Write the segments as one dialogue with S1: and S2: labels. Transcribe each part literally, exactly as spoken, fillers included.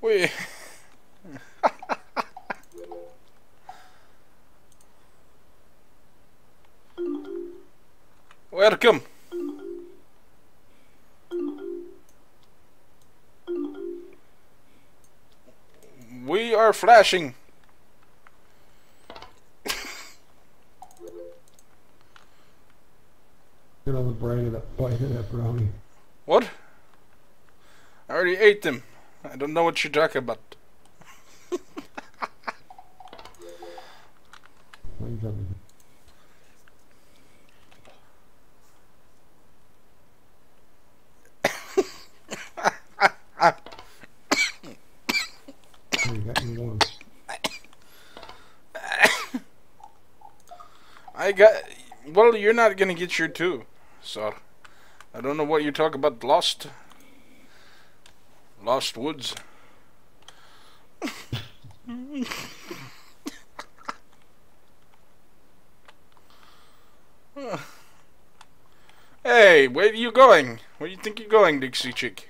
S1: We. Welcome. We are flashing.
S2: Get on the brain of that bite of that brownie.
S1: What? I already ate them. I don't know what you're talking about.
S2: Flames everything. You got your one.
S1: I got. Well, you're not gonna get your two, so I don't know what you're talking about. Lost, lost woods. Hey, where are you going? Where do you think you're going, Dixie Chick?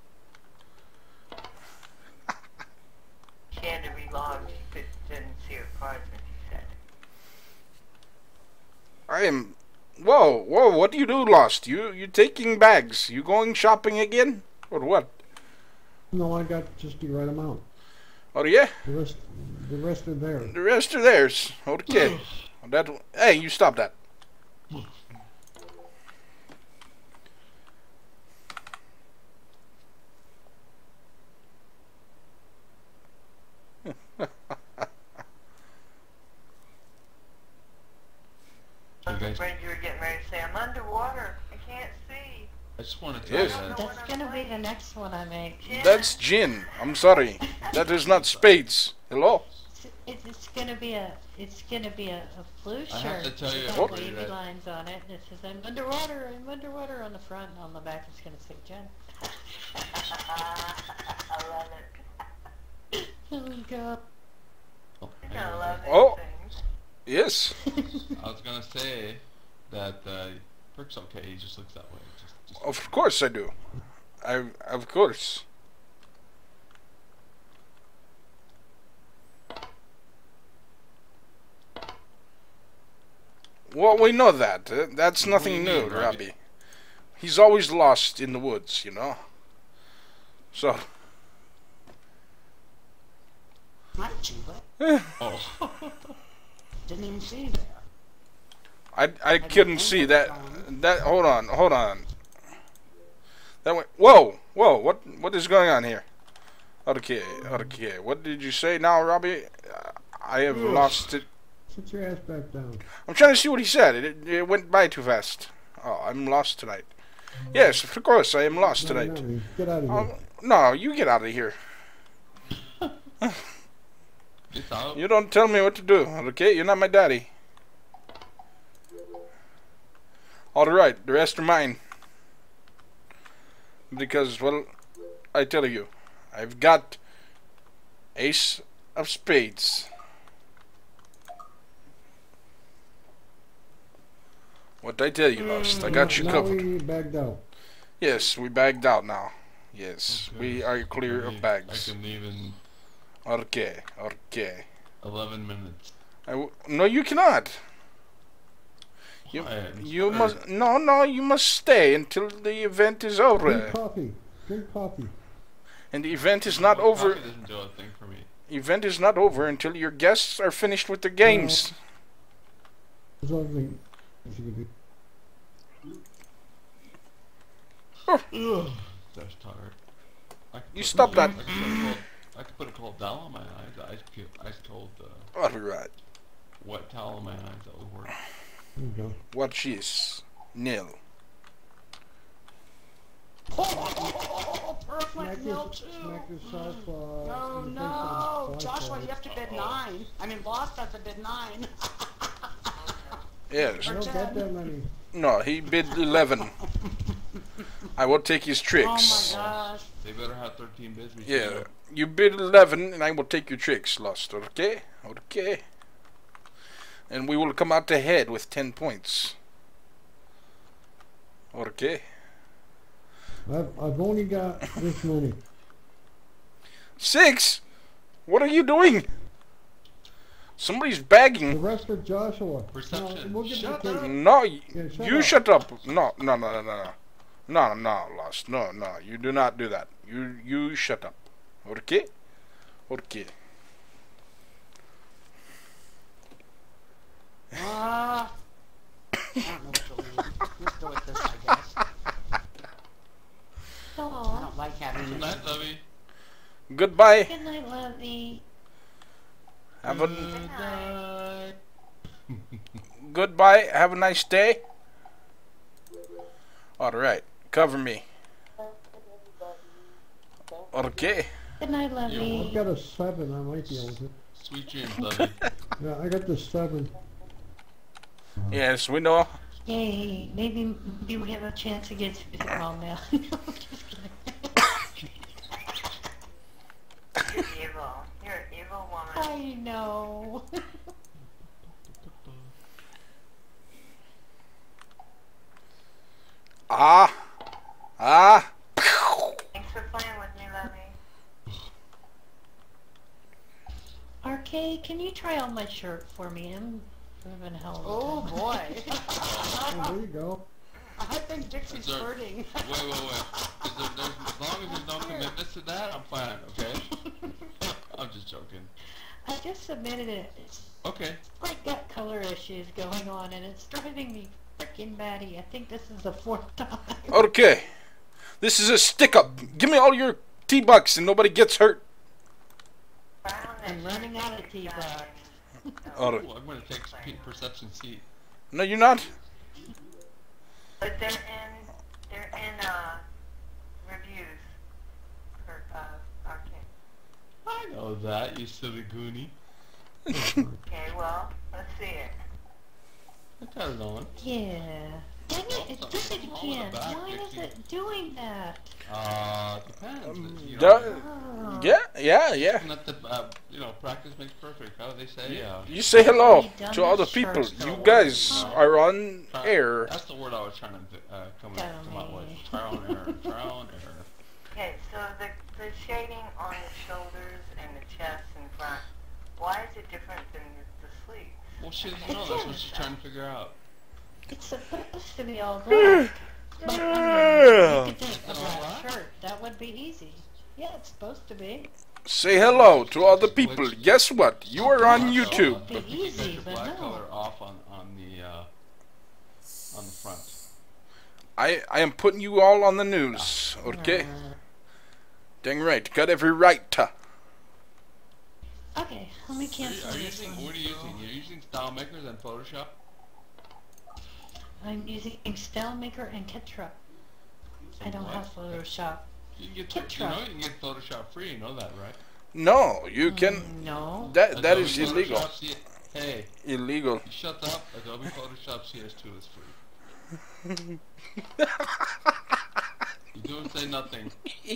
S3: She had to relog. She could, didn't see her cards when she said it.
S1: I am. Whoa, whoa! What do you do, Lost? You you taking bags? You going shopping again, or what?
S2: No, I got just the right amount.
S1: Oh yeah.
S2: The rest, the rest are there.
S1: The rest are theirs. Okay. That. Hey, you stop that.
S3: I was afraid you were getting ready to say, I'm underwater. I can't see.
S4: I just want to tell
S1: Yes.
S4: you that
S5: That's gonna be the next one I make.
S1: That's gin. I'm sorry. That is not spades. Hello?
S5: It's, it's gonna be a, it's gonna be a, a blue
S4: I have
S5: shirt.
S4: to tell you,
S5: with
S1: What?
S5: wavy
S4: that-
S5: lines on it, and it says I'm underwater, I'm underwater on the front, and on the back it's gonna say Jen.
S3: I love it.
S5: Oh god.
S3: I gotta love these
S1: Oh.
S3: things.
S1: Yes.
S4: I was gonna say that uh, Perk's okay. He just looks that way. Just, just
S1: Of course I do. I of course. Well, we know that. Uh, that's nothing
S4: What do you
S1: new,
S4: mean, Robbie?
S1: Robbie. He's always lost in the woods, you know. So.
S6: Not Juba.
S1: eh,
S4: oh,
S6: Didn't even see there.
S1: I I couldn't see that. That hold on, hold on. That went. Whoa, whoa! What what is going on here? Okay, okay. What did you say now, Robbie? Uh, I have
S2: Yes.
S1: lost it.
S2: Sit your ass back down.
S1: I'm trying to see what he said. It, it went by too fast. Oh, I'm lost tonight. Yes, of course I am lost
S2: No,
S1: tonight.
S2: no, get out of here.
S1: Um, no, you get out of here.
S4: it's out.
S1: You don't tell me what to do, okay? You're not my daddy. All right, the rest are mine. Because, well, I tell you, I've got ace of spades. What I tell you, Lost, I got you
S2: now
S1: covered.
S2: we bagged out.
S1: Yes, we bagged out now. Yes,
S4: Okay.
S1: we are clear
S4: I
S1: of
S4: can-
S1: bags.
S4: I can leave in
S1: Okay, okay.
S4: eleven minutes.
S1: I w no, you cannot. You
S4: Why? I'm
S1: you
S4: sorry.
S1: must no no you must stay until the event is
S2: Drink
S1: over.
S2: coffee. Drink coffee.
S1: And the event is not
S4: Well,
S1: over.
S4: coffee doesn't do a thing for me.
S1: Event is not over until your guests are finished with their games.
S2: There's other thing you could do.
S4: That's tired. I could
S1: You
S4: put-
S1: stop that.
S4: I could put a cold, I could put a cold towel on my eyes. I could, I told uh,
S1: All right.
S4: wet towel on my eyes. That would work.
S2: There you go.
S1: What is nil?
S6: Oh, Perk
S2: Smack
S6: went nil
S2: this,
S6: too.
S2: smack yourself. Uh,
S6: Oh
S2: in the face
S6: no,
S2: with a
S6: Joshua,
S2: flashlight.
S6: you have to bid nine. I mean, Lost has to bid nine.
S1: Yes.
S2: I don't got that many.
S1: No, he bid eleven. I will take his
S6: Oh my
S1: tricks.
S6: gosh.
S4: They better have thirteen bids. We should
S1: Yeah,
S4: go.
S1: you bid eleven, and I will take your tricks, Lost. Okay, okay. And we will come out ahead with ten points. Okay.
S2: I've, I've only got this many.
S1: Six? What are you doing? Somebody's
S2: The
S1: bagging.
S2: rest are Joshua.
S4: Perception.
S2: No, we'll get
S4: Shut
S2: the
S4: up.
S2: cake.
S1: No, y-
S2: Yeah, shut
S1: you
S2: up.
S1: shut up. No, no, no, no, no. No, no, Lost. No, no, you do not do that. You you shut up. Okay? Okay.
S6: Ah. I don't know what to leave. Let's go with this, I guess. I
S5: Aw.
S6: don't like having
S4: Good night, Lovey.
S1: Goodbye.
S5: Good night, Lovey.
S1: Have a
S4: Good night.
S1: goodbye. Have a nice day. All right. Cover me. Okay.
S5: Good night,
S2: I've
S5: Lovey.
S2: got a seven. I might be able to.
S4: Sweet dreams, Lovey.
S2: Yeah, I got the seven.
S1: Yes, we know.
S5: Yay. Maybe maybe we have a chance against it all now. No, I'm just kidding.
S3: You're evil. You're an evil woman.
S5: I know.
S1: Ah. Ah.
S3: Thanks for playing with me, Lovey.
S5: Arcade, can you try on my shirt for me? I'm having hell of a
S6: Oh
S5: time.
S6: boy.
S2: Oh, there you go.
S6: I think Dixie's
S4: Is there-
S6: hurting.
S4: Wait, wait, wait. Is there, there's, as long as there's no commitments to that, I'm fine, okay? I'm just joking.
S5: I just submitted it. It's
S4: Okay.
S5: like got color issues going on and it's driving me freaking batty. I think this is the fourth time.
S1: Okay. This is a stick up. Give me all your T-bucks and nobody gets hurt.
S3: Found that
S5: I'm running out of
S3: shirt
S5: T-bucks.
S3: design.
S1: All
S4: Ooh,
S1: right.
S4: I'm gonna take P- perception seat.
S1: No, you're not.
S3: But they're in, they're in, uh, reviews for, uh, Arcade.
S4: I know that, you silly goonie.
S3: Okay, well, let's see it.
S4: I got it on.
S5: Yeah. Dang it, it did it
S4: All in the
S5: again.
S4: back,
S5: Why is
S4: Dixie.
S5: it doing that?
S4: Uh, depends. You know,
S1: Duh.
S5: Oh.
S1: Yeah, yeah, yeah.
S4: not the, uh, you know, practice makes perfect. How do they say? Uh,
S1: You say hello
S5: We've done
S1: to all the
S5: this
S1: people.
S5: shirt so
S1: You
S5: long.
S1: guys are on
S4: tri-
S1: air.
S4: That's the word I was trying to uh, come,
S5: Tell
S4: come up with.
S5: me.
S4: Trial and error. Trial and error.
S3: Okay, so the, the shading on the shoulders and the chest and front, why is it different than the, the sleeves?
S4: Well, she doesn't know. That's what she's trying to figure out.
S5: It's supposed to be all black. But I mean, you could just a black shirt. That would be easy. Yeah, it's supposed to be.
S1: Say hello to all the people. Guess what? You are on YouTube.
S4: But you can
S5: Easy,
S4: get your
S5: but
S4: black
S5: no.
S4: color off on on the uh, on the front.
S1: I I am putting you all on the news. Okay?
S5: Uh,
S1: Dang right. Got every right to.
S5: okay, let me
S4: Are you,
S5: cancel
S4: are you
S5: this
S4: using?
S5: one.
S4: What are you using? You're using Style Makers and Photoshop.
S5: I'm using StyleMaker and Ketra. I don't
S4: What?
S5: have Photoshop.
S4: You can get
S5: Ketra.
S4: you know you can get Photoshop free. You know that, right?
S1: No, you can.
S5: Mm, no.
S1: That that
S4: Adobe
S1: is illegal.
S4: Photoshop C- Hey,
S1: Illegal.
S4: you shut up. Adobe Photoshop C S two is free. You don't say nothing.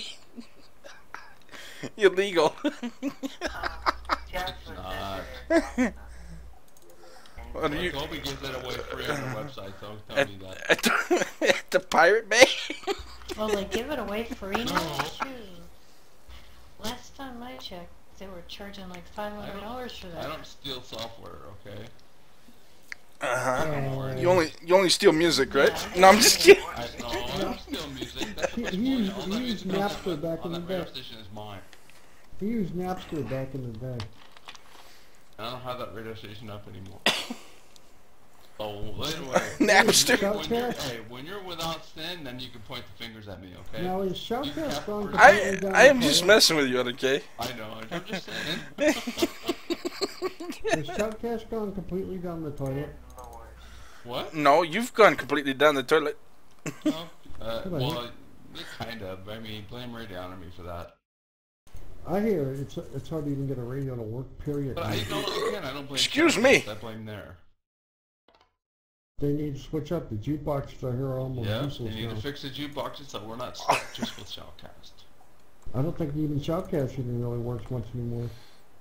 S1: Illegal.
S3: Just
S4: It's
S3: was
S4: not.
S3: visited.
S1: What do you?
S4: Adobe gives that away free on their website. Don't tell
S1: At,
S4: me that.
S1: at, the, at the Pirate Bay.
S5: Well, they give it away free now?
S4: No.
S5: Shoot. Last time I checked, they were charging like five hundred dollars for
S4: I
S5: that.
S4: don't steal software, okay?
S1: Uh-huh.
S2: Uh,
S1: You only you only steal music, right?
S5: Yeah.
S1: No, I'm just kidding.
S4: I no, I don't steal music. That's
S2: He-
S4: the
S2: he used-
S4: point. All
S2: he
S4: that
S2: used
S4: music on
S2: Napster
S4: that-
S2: back
S4: on
S2: in
S4: that
S2: the
S4: radio
S2: day.
S4: station is mine.
S2: He used Napster back in the day.
S4: I don't have that radio station up anymore. Oh, anyway.
S1: Napster.
S4: When you're, hey, when you're without sin, then you can point the fingers at me, okay?
S2: Now is
S4: You
S2: Shoutcast
S4: have
S2: gone
S4: to-
S2: completely
S1: I
S2: down
S1: I
S2: the
S1: am just
S2: toilet?
S1: messing with you, okay?
S4: I know, I'm just saying.
S2: Has Shoutcast gone completely down the toilet?
S3: Lord.
S4: What?
S1: No, you've gone completely down the toilet.
S4: No? Uh,
S2: Come on.
S4: well, kind of. I mean, blame radio on me for that.
S2: I hear it's it's hard to even get a radio to work. Period.
S4: But I don't, again, I don't blame
S1: Excuse
S4: Shoutcast,
S1: me.
S4: I blame there.
S2: They need to switch up. The jukeboxes I hear are almost
S4: Yeah,
S2: useless
S4: you need
S2: now.
S4: to fix the jukeboxes so we're not stuck just with Shoutcast.
S2: I don't think even Shoutcast even really works much anymore.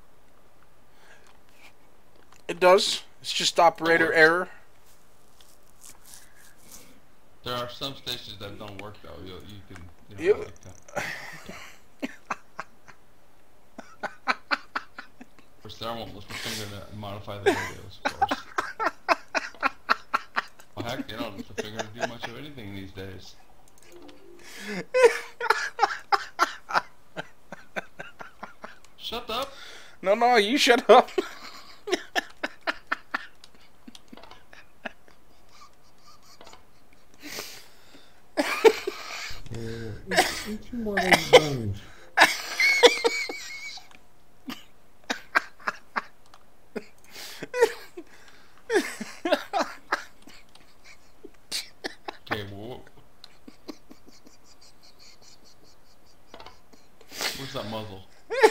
S1: It does. It's just operator error.
S4: There are some stations that don't work though. You, you can, you know,
S1: You-
S4: like, uh, course, Sarah won't lift her finger to modify the videos, of course. Well, heck, you don't lift a finger to do much of anything these days. Shut up.
S1: No, no, you shut up.
S2: Eat, eat some more of those brownies.
S4: Okay, whoa. Where's that muzzle?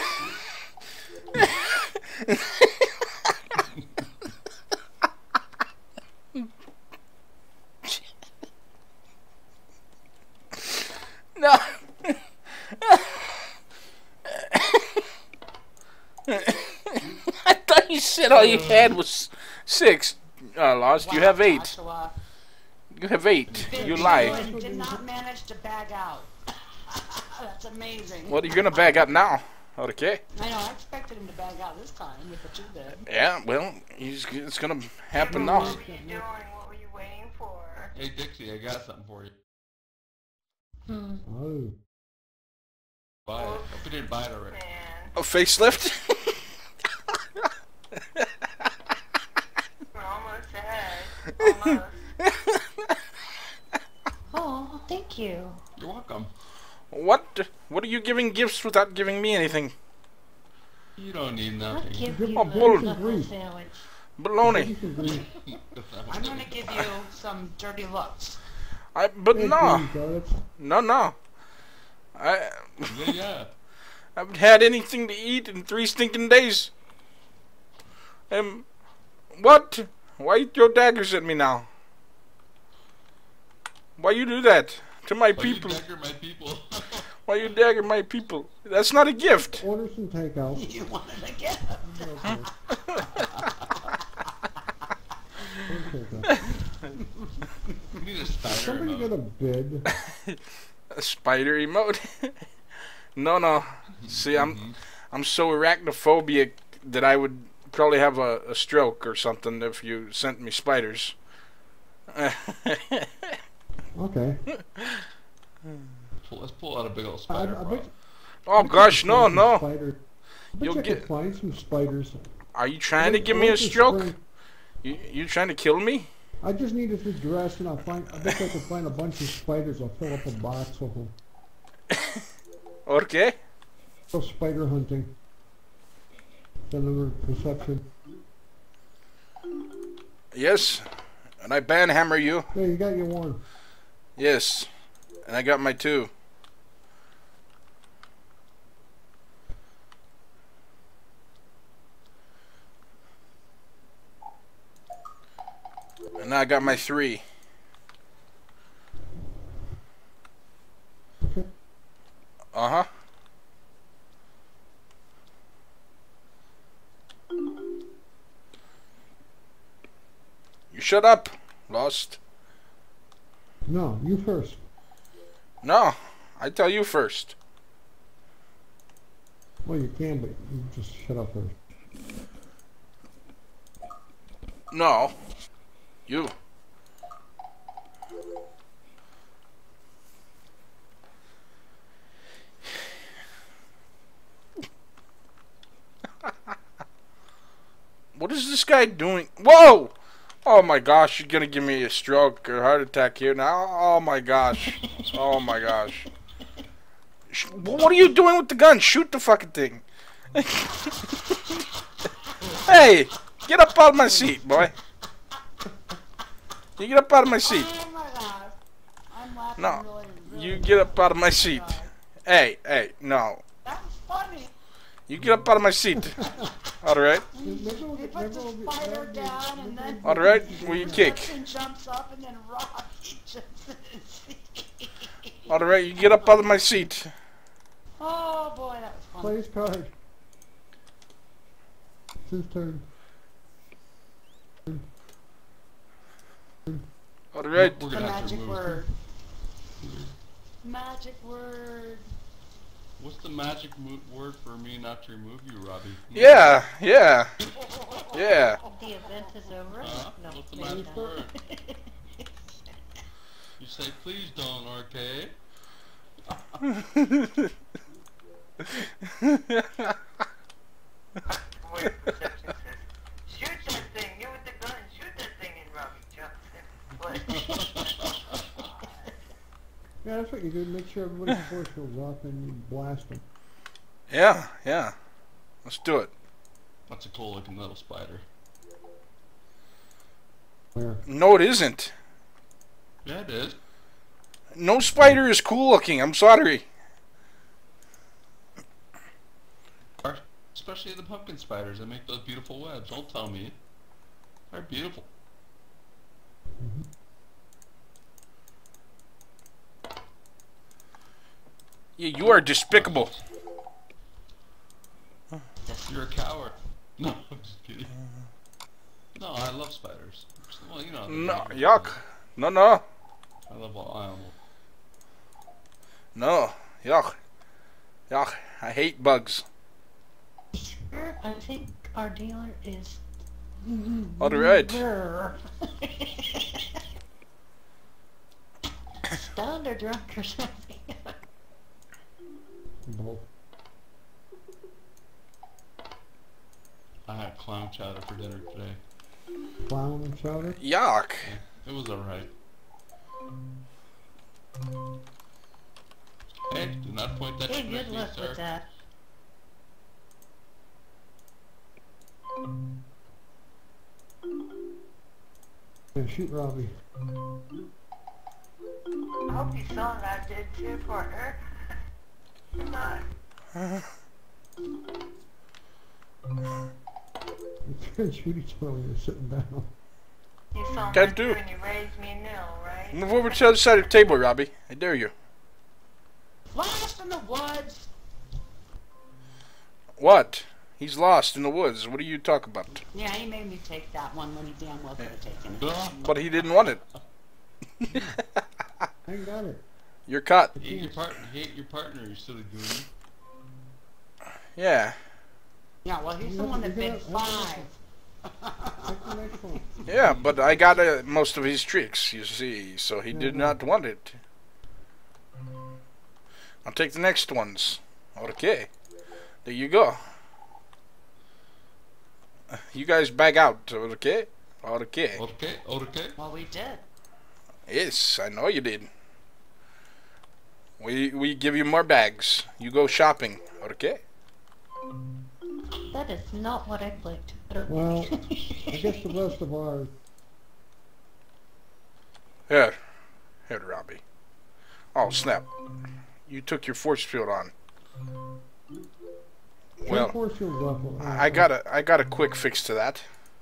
S1: No. I thought you said all you had was six. Uh, Lost. You
S6: Wow,
S1: have eight.
S6: Joshua.
S1: You have eight.
S6: Did-
S1: You
S6: did-
S1: lie.
S6: Did not manage to bag out. That's amazing.
S1: What are you gonna bag out now? Okay.
S6: I know, I expected him to bag out this time with the two bed.
S1: Yeah. Well, he's, it's gonna happen
S3: What
S1: now.
S3: were you doing? What were you waiting for?
S4: Hey, Dixie, I got something for you.
S5: Hmm.
S2: Oh.
S4: Buy it. Hope you didn't buy it already.
S3: Man,
S1: A facelift.
S3: we're almost ahead. Almost.
S5: Oh, thank you.
S4: You're welcome.
S1: What? What are you giving gifts without giving me anything?
S4: You don't need
S5: I'll
S4: nothing.
S5: give
S2: Give
S5: you
S2: me
S5: a
S1: bull.
S5: knuckle sandwich.
S1: Baloney.
S2: Eat some green.
S6: I'm gonna give you some dirty looks.
S1: I. But
S2: Hey,
S1: no.
S2: green carrots.
S1: No, no. I.
S4: Yeah, yeah.
S1: I haven't had anything to eat in three stinking days. Um. What? Why you throw daggers at me now? Why you do that to my
S4: Why you
S1: people?
S4: dagger my people?
S1: Why you dagger my people? That's not a gift.
S2: Order some takeout.
S6: You wanted a gift.
S2: Okay. Order takeout.
S4: You need a spider
S2: Somebody
S4: emote.
S2: get a bid.
S1: A spider emote? No, no. See, I'm I'm so arachnophobic that I would probably have a, a stroke or something if you sent me spiders.
S2: Okay.
S4: Pull, let's pull out a big old
S2: I, I
S4: spider.
S2: bet,
S4: bro.
S1: Oh gosh, no,
S2: find some
S1: no.
S2: Spider. I bet
S1: You'll
S2: you I
S1: get-
S2: could find some spiders.
S1: Are you trying to
S2: I
S1: give me a
S2: want to
S1: stroke?
S2: spray-
S1: You you trying to kill me?
S2: I just need to dress and I'll find. I bet I can find a bunch of spiders. I'll fill up a box of them.
S1: Okay.
S2: Go spider hunting. Deliver perception.
S1: Yes. And I banhammer you.
S2: There, you got your one.
S1: Yes. And I got my two. And now I got my three.
S2: Okay.
S1: Uh-huh. You shut up, Lost.
S2: No, you first.
S1: No, I tell you first.
S2: Well, you can, but you just shut up first.
S1: No. You. What is this guy doing? Whoa! Oh my gosh, you're gonna give me a stroke or heart attack here now. Oh my gosh. Oh my gosh. Sh- What are you doing with the gun? Shoot the fucking thing. Hey! Get up out of my seat, boy. You get up out of my seat.
S6: Oh my god. I'm laughing
S1: No,
S6: really, really
S1: You get up out of my seat. Hey, hey, no.
S6: That was funny.
S1: You get up out of my seat. Alright.
S2: Maybe we'll
S6: He
S2: get-
S6: puts
S2: maybe we'll
S6: the
S2: get-
S6: spider
S2: maybe-
S6: down and then
S1: Alright, will you kick?
S6: Justin jumps up and then Rocky jumps in his seat.
S1: Alright, you get up out of my seat.
S6: Oh boy, that was fun.
S2: Play his card. It's his turn.
S1: Alright.
S4: We're
S6: The
S4: gonna have to
S6: magic
S4: move.
S6: word. Magic word.
S4: What's the magic mo word for me not to remove you, Robbie?
S1: Yeah, yeah, yeah.
S5: The event is over.
S4: Huh?
S5: No,
S4: What's the
S5: maybe
S4: magic
S5: not.
S4: word? You say, please don't, R K.
S3: Wait, perception says, shoot that thing. You with the gun. Shoot that thing in Robbie Johnson. What?
S2: Yeah, that's what you do. Make sure everybody's force goes off and you blast them.
S1: Yeah, yeah. Let's do it.
S4: That's a cool looking little spider.
S2: Where?
S1: No, it isn't.
S4: Yeah, it is.
S1: No spider is cool looking. I'm sorry.
S4: Especially the pumpkin spiders that make those beautiful webs. Don't tell me. They're beautiful.
S1: Yeah, you are despicable.
S4: You're a coward. No, I'm just kidding. No, I love spiders. Well, you know.
S1: No, yuck. No, no.
S4: I love all animals.
S1: No, yuck. Yuck. I hate bugs.
S5: I think our dealer is.
S1: All right.
S5: Stoned or drunk or something.
S2: Both.
S4: I had clown chowder for dinner today.
S2: Clown and chowder?
S1: Yuck.
S4: It was alright. Hey, do not point that
S5: Hey,
S4: shit
S5: good
S4: at me,
S5: luck
S4: sir.
S5: with that.
S2: Yeah, shoot Robbie.
S3: I hope you saw that I did too, partner. Not.
S2: You can't shoot each other when you're sitting down.
S3: You saw
S1: Can't
S3: that
S1: do.
S3: too and you raised me a nil, right?
S1: Move over to the other side of the table, Robbie. I dare you.
S6: Lost in the woods.
S1: What? He's lost in the woods. What are you talking about?
S6: Yeah, he made me take that one when he damn well could have taken it.
S4: Duh.
S1: But he didn't want it.
S2: I got it.
S1: You're cut.
S4: Hate your partner. Hate your partner. You silly goonie.
S1: Yeah.
S6: Yeah, well, he's the
S2: Yeah,
S6: one that
S2: you
S6: bid
S2: got-
S6: five.
S2: Take the next one.
S1: Yeah, but I got uh, most of his tricks, you see, so he did not want it. I'll take the next ones. Okay. There you go. You guys back out, okay? Okay.
S4: Okay, okay.
S6: Well, we did.
S1: Yes, I know you did. We we give you more bags. You go shopping, okay?
S5: That is not what I clicked.
S2: Well, I guess the rest of ours.
S1: Here. Here, Robbie. Oh, snap. You took your force field on.
S2: Turn
S1: Well,
S2: force fields off.
S1: I got a I got a quick fix to that.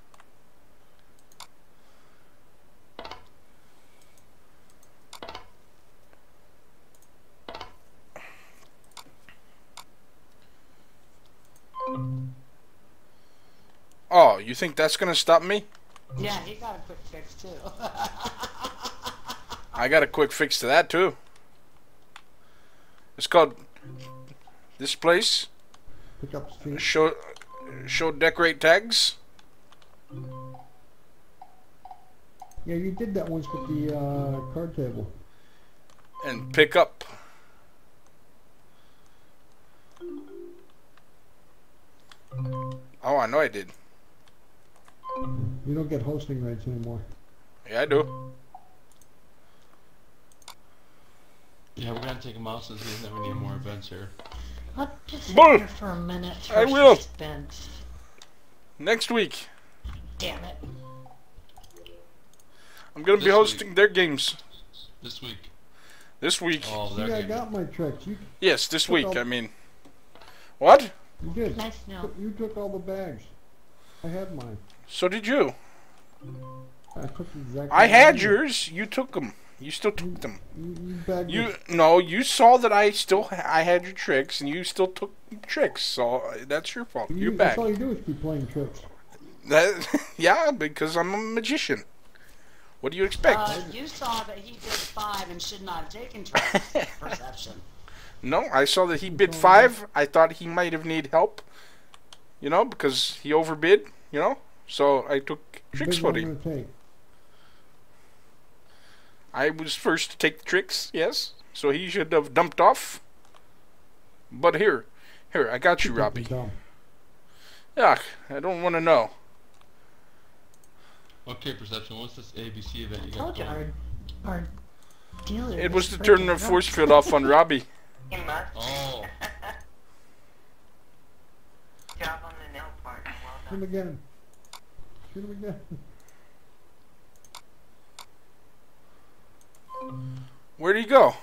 S1: Oh, you think that's gonna stop me?
S6: Yeah, he got a quick fix, too.
S1: I got a quick fix to that too. It's called this place.
S2: Pick up street.
S1: Show show decorate tags.
S2: Yeah, you did that once with the uh, card table.
S1: And pick up. Oh, I know I did.
S2: You don't get hosting rights anymore.
S1: Yeah, I do.
S4: Yeah, we're gonna take him out since he doesn't have any more events here.
S5: I'll just sit
S1: Bull.
S5: here for a minute.
S1: I
S5: for
S1: will.
S5: Suspense.
S1: Next week,
S5: Damn it.
S1: I'm gonna be
S4: This
S1: hosting
S4: week.
S1: their games.
S4: This week.
S1: This week.
S4: Oh,
S2: See,
S4: they're
S2: I
S4: getting-
S2: got my tricks. You,
S1: Yes, this
S2: Took
S1: week.
S2: all-
S1: I mean, what?
S2: you did.
S5: Nice now.
S2: You took all the bags. I had mine.
S1: So did you.
S2: I took exactly.
S1: I
S2: what
S1: had
S2: needed.
S1: yours. You took them. You still took them.
S2: You, you bagged
S1: You
S2: it.
S1: no. You saw that I still ha I had your tricks, and you still took tricks. So uh, that's your fault.
S2: You,
S1: You're
S2: that's
S1: back.
S2: all you do is keep playing tricks.
S1: That yeah, because I'm a magician. What do you expect?
S6: Uh, you saw that he did five and should not have taken tricks. Perception.
S1: No, I saw that he bid five. I thought he might have need help. You know, because he overbid. You know, so I took tricks for him.
S2: Take?
S1: I was first to take the tricks. Yes, so he should have dumped off. But here, here, I got you, Robbie. Yeah, I don't want to know.
S4: Okay, Perception, what's this A B C event you
S5: I
S4: got
S5: told you
S4: going?
S5: our, our dealer
S1: It was to
S5: freaking
S1: turn the
S5: drunk.
S1: force field off on Robbie.
S3: He must.
S4: Oh,
S3: Job on the nail partner. Well
S2: Shoot him
S3: done.
S2: again. Shoot him again.
S1: Where'd he go?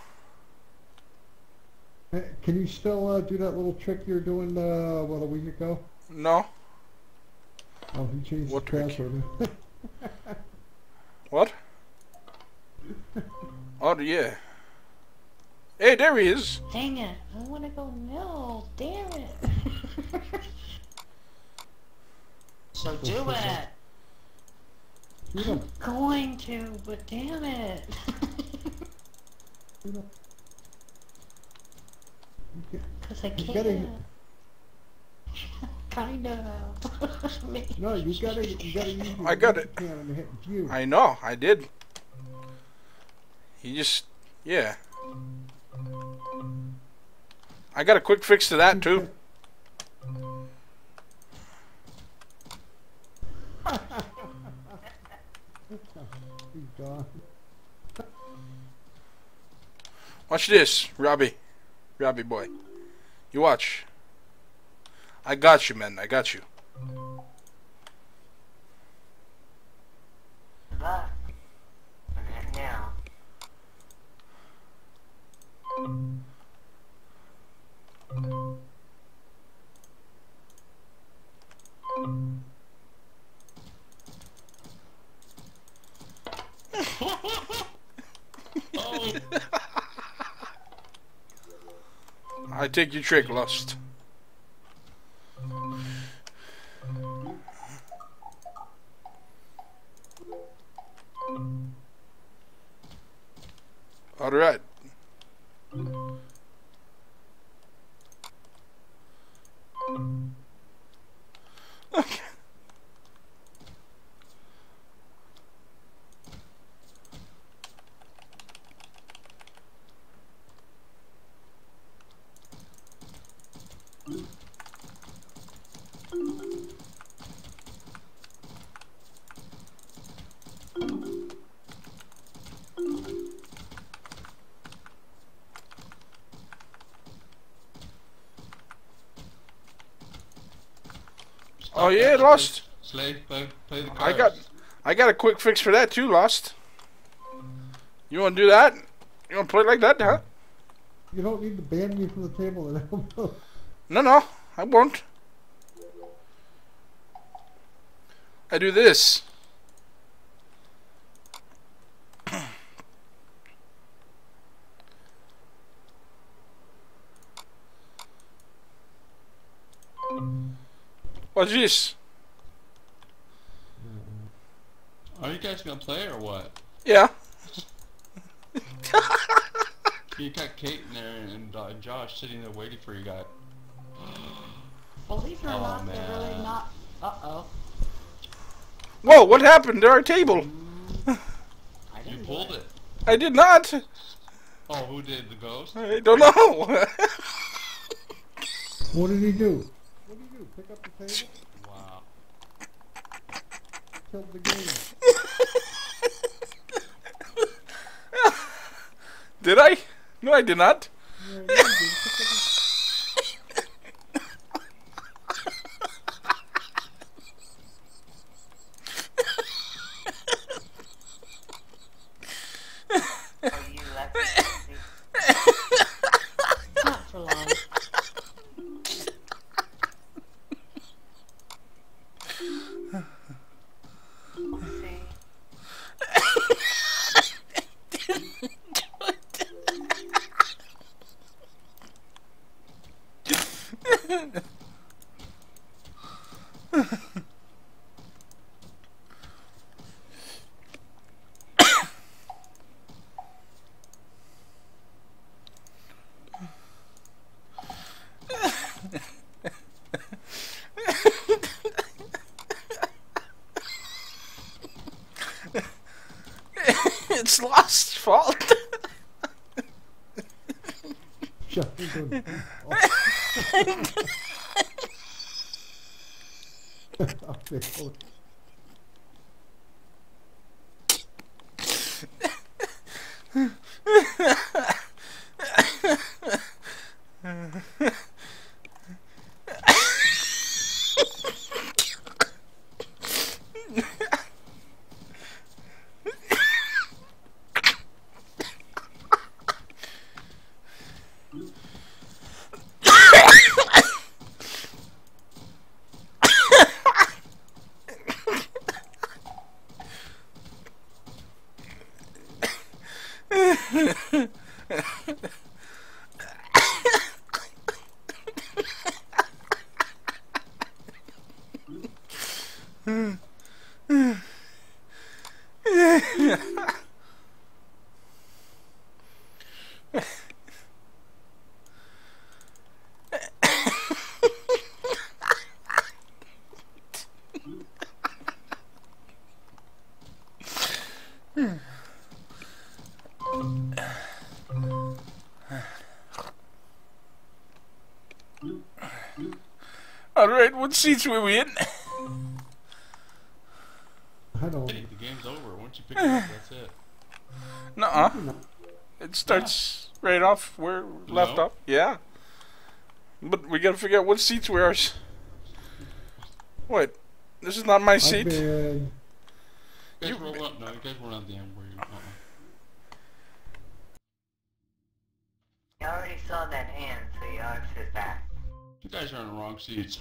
S2: Hey, can you still uh, do that little trick you were doing, uh, what, a week ago?
S1: No.
S2: Oh, he changed
S1: What
S2: the
S1: trick?
S2: password.
S1: What? Oh yeah. Hey, there he is.
S5: Dang it! I want to go. No, damn it!
S6: So do it.
S2: Shoot him.
S5: Going to, but damn it!
S2: Shoot him. You can't-
S5: Because I
S2: You
S5: can't.
S2: gotta-
S5: kind of. Maybe.
S2: No, you gotta, you gotta use your
S1: I got it.
S2: can and hit view.
S1: I know, I did. He just, yeah. I got a quick fix to that too.
S2: He's gone.
S1: Watch this, Robbie. Robbie boy. You watch. I got you, man. I got you.
S3: But, and now,
S4: oh,
S1: I take your trick, Lust. All right. Okay. Oh yeah, Lost.
S4: Slay, play, play the cards.
S1: I got, I got a quick fix for that too, Lost. You want to do that? You want to play like that, huh?
S2: You don't need to ban me from the table and elbow.
S1: No, no, I won't. I do this. Watch this.
S4: Are you guys gonna play or what?
S1: Yeah.
S4: You got Kate in there and uh, Josh sitting there waiting for you guys.
S5: Believe it or
S4: Oh,
S5: not, they're really
S4: man.
S5: not. Uh oh.
S1: Whoa, what happened to our table?
S5: I
S4: You
S5: didn't do
S4: pulled it.
S1: I did not.
S4: Oh, who did the ghost?
S1: I don't know.
S2: What did he do? What did he do? Pick up the table?
S4: Wow.
S2: Killed the game.
S1: Did I? No, I did not.
S2: Yeah, he did. Pick up the-
S3: are you lucky?
S5: Not for long.
S3: See?
S1: It's Lost's fault.
S2: Shut it. Oh.
S1: Alright, what seats were we in?
S2: I don't.
S4: Hey, the game's over. Once you pick it up, that's it.
S1: Nuh-uh. It starts right off where we left
S4: No.
S1: off. Yeah. But we gotta figure out what seats were ours. What? This is not my
S2: I've
S1: seat.
S2: been.
S4: You guys
S1: You-
S4: roll up. No, you guys weren't on the end where you. Uh-uh.
S3: You already saw that hand, so you ought to sit back.
S4: You guys are in the wrong seats.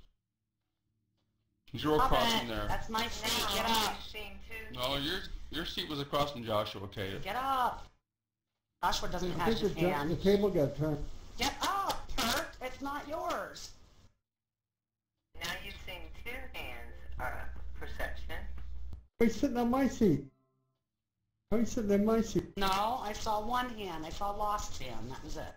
S4: Zero
S6: Stop
S4: crossing
S6: it.
S4: there.
S6: That's my seat.
S3: Now,
S6: Get up.
S3: you've seen two.
S4: No, your your seat was across from Joshua, okay?
S6: Get up. Joshua doesn't
S2: I
S6: have
S2: think
S6: his
S2: the, the
S6: hand.
S2: table got turned.
S6: Get up, Kurt. It's not yours.
S3: Now you've seen two hands, uh, perception.
S2: He's sitting on my seat. How you sitting on my seat?
S6: No, I saw one hand. I saw Lost's hand. That was it.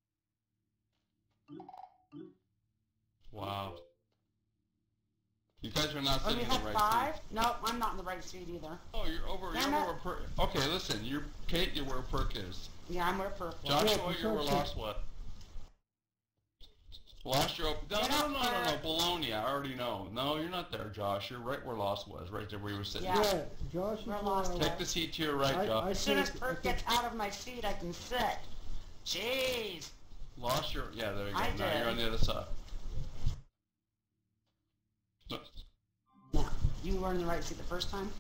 S4: Wow. You guys are not
S6: Oh,
S4: sitting
S6: you
S4: in the
S6: had
S4: right
S6: five?
S4: seat.
S6: No, I'm not in the right seat either.
S4: Oh, you're over.
S6: Damn
S4: You're
S6: it.
S4: over. Per okay, listen. You're Kate. You're where Perk is.
S6: Yeah, I'm where purple.
S4: Joshua,
S2: Yeah,
S4: you're where
S2: sure,
S4: Lost what? Lost, you're up. No,
S6: Get
S4: no,
S6: up
S4: no, no, no,
S6: there.
S4: Bologna. I already know. No, you're not there, Josh. You're right where Lost was. Right there where you were sitting.
S6: Yeah.
S2: Yeah, Josh is
S6: We're
S2: where
S6: lost.
S2: I was.
S4: Take the seat to your right,
S2: I-
S4: Josh.
S2: I-
S6: As soon as
S2: think-
S6: Perk
S2: I think-
S6: gets out of my seat, I can sit. Jeez.
S4: Lost your. Yeah, there you go.
S6: I
S4: Now
S6: did.
S4: you're on the other side. No.
S6: Now, you were in the right seat the first time?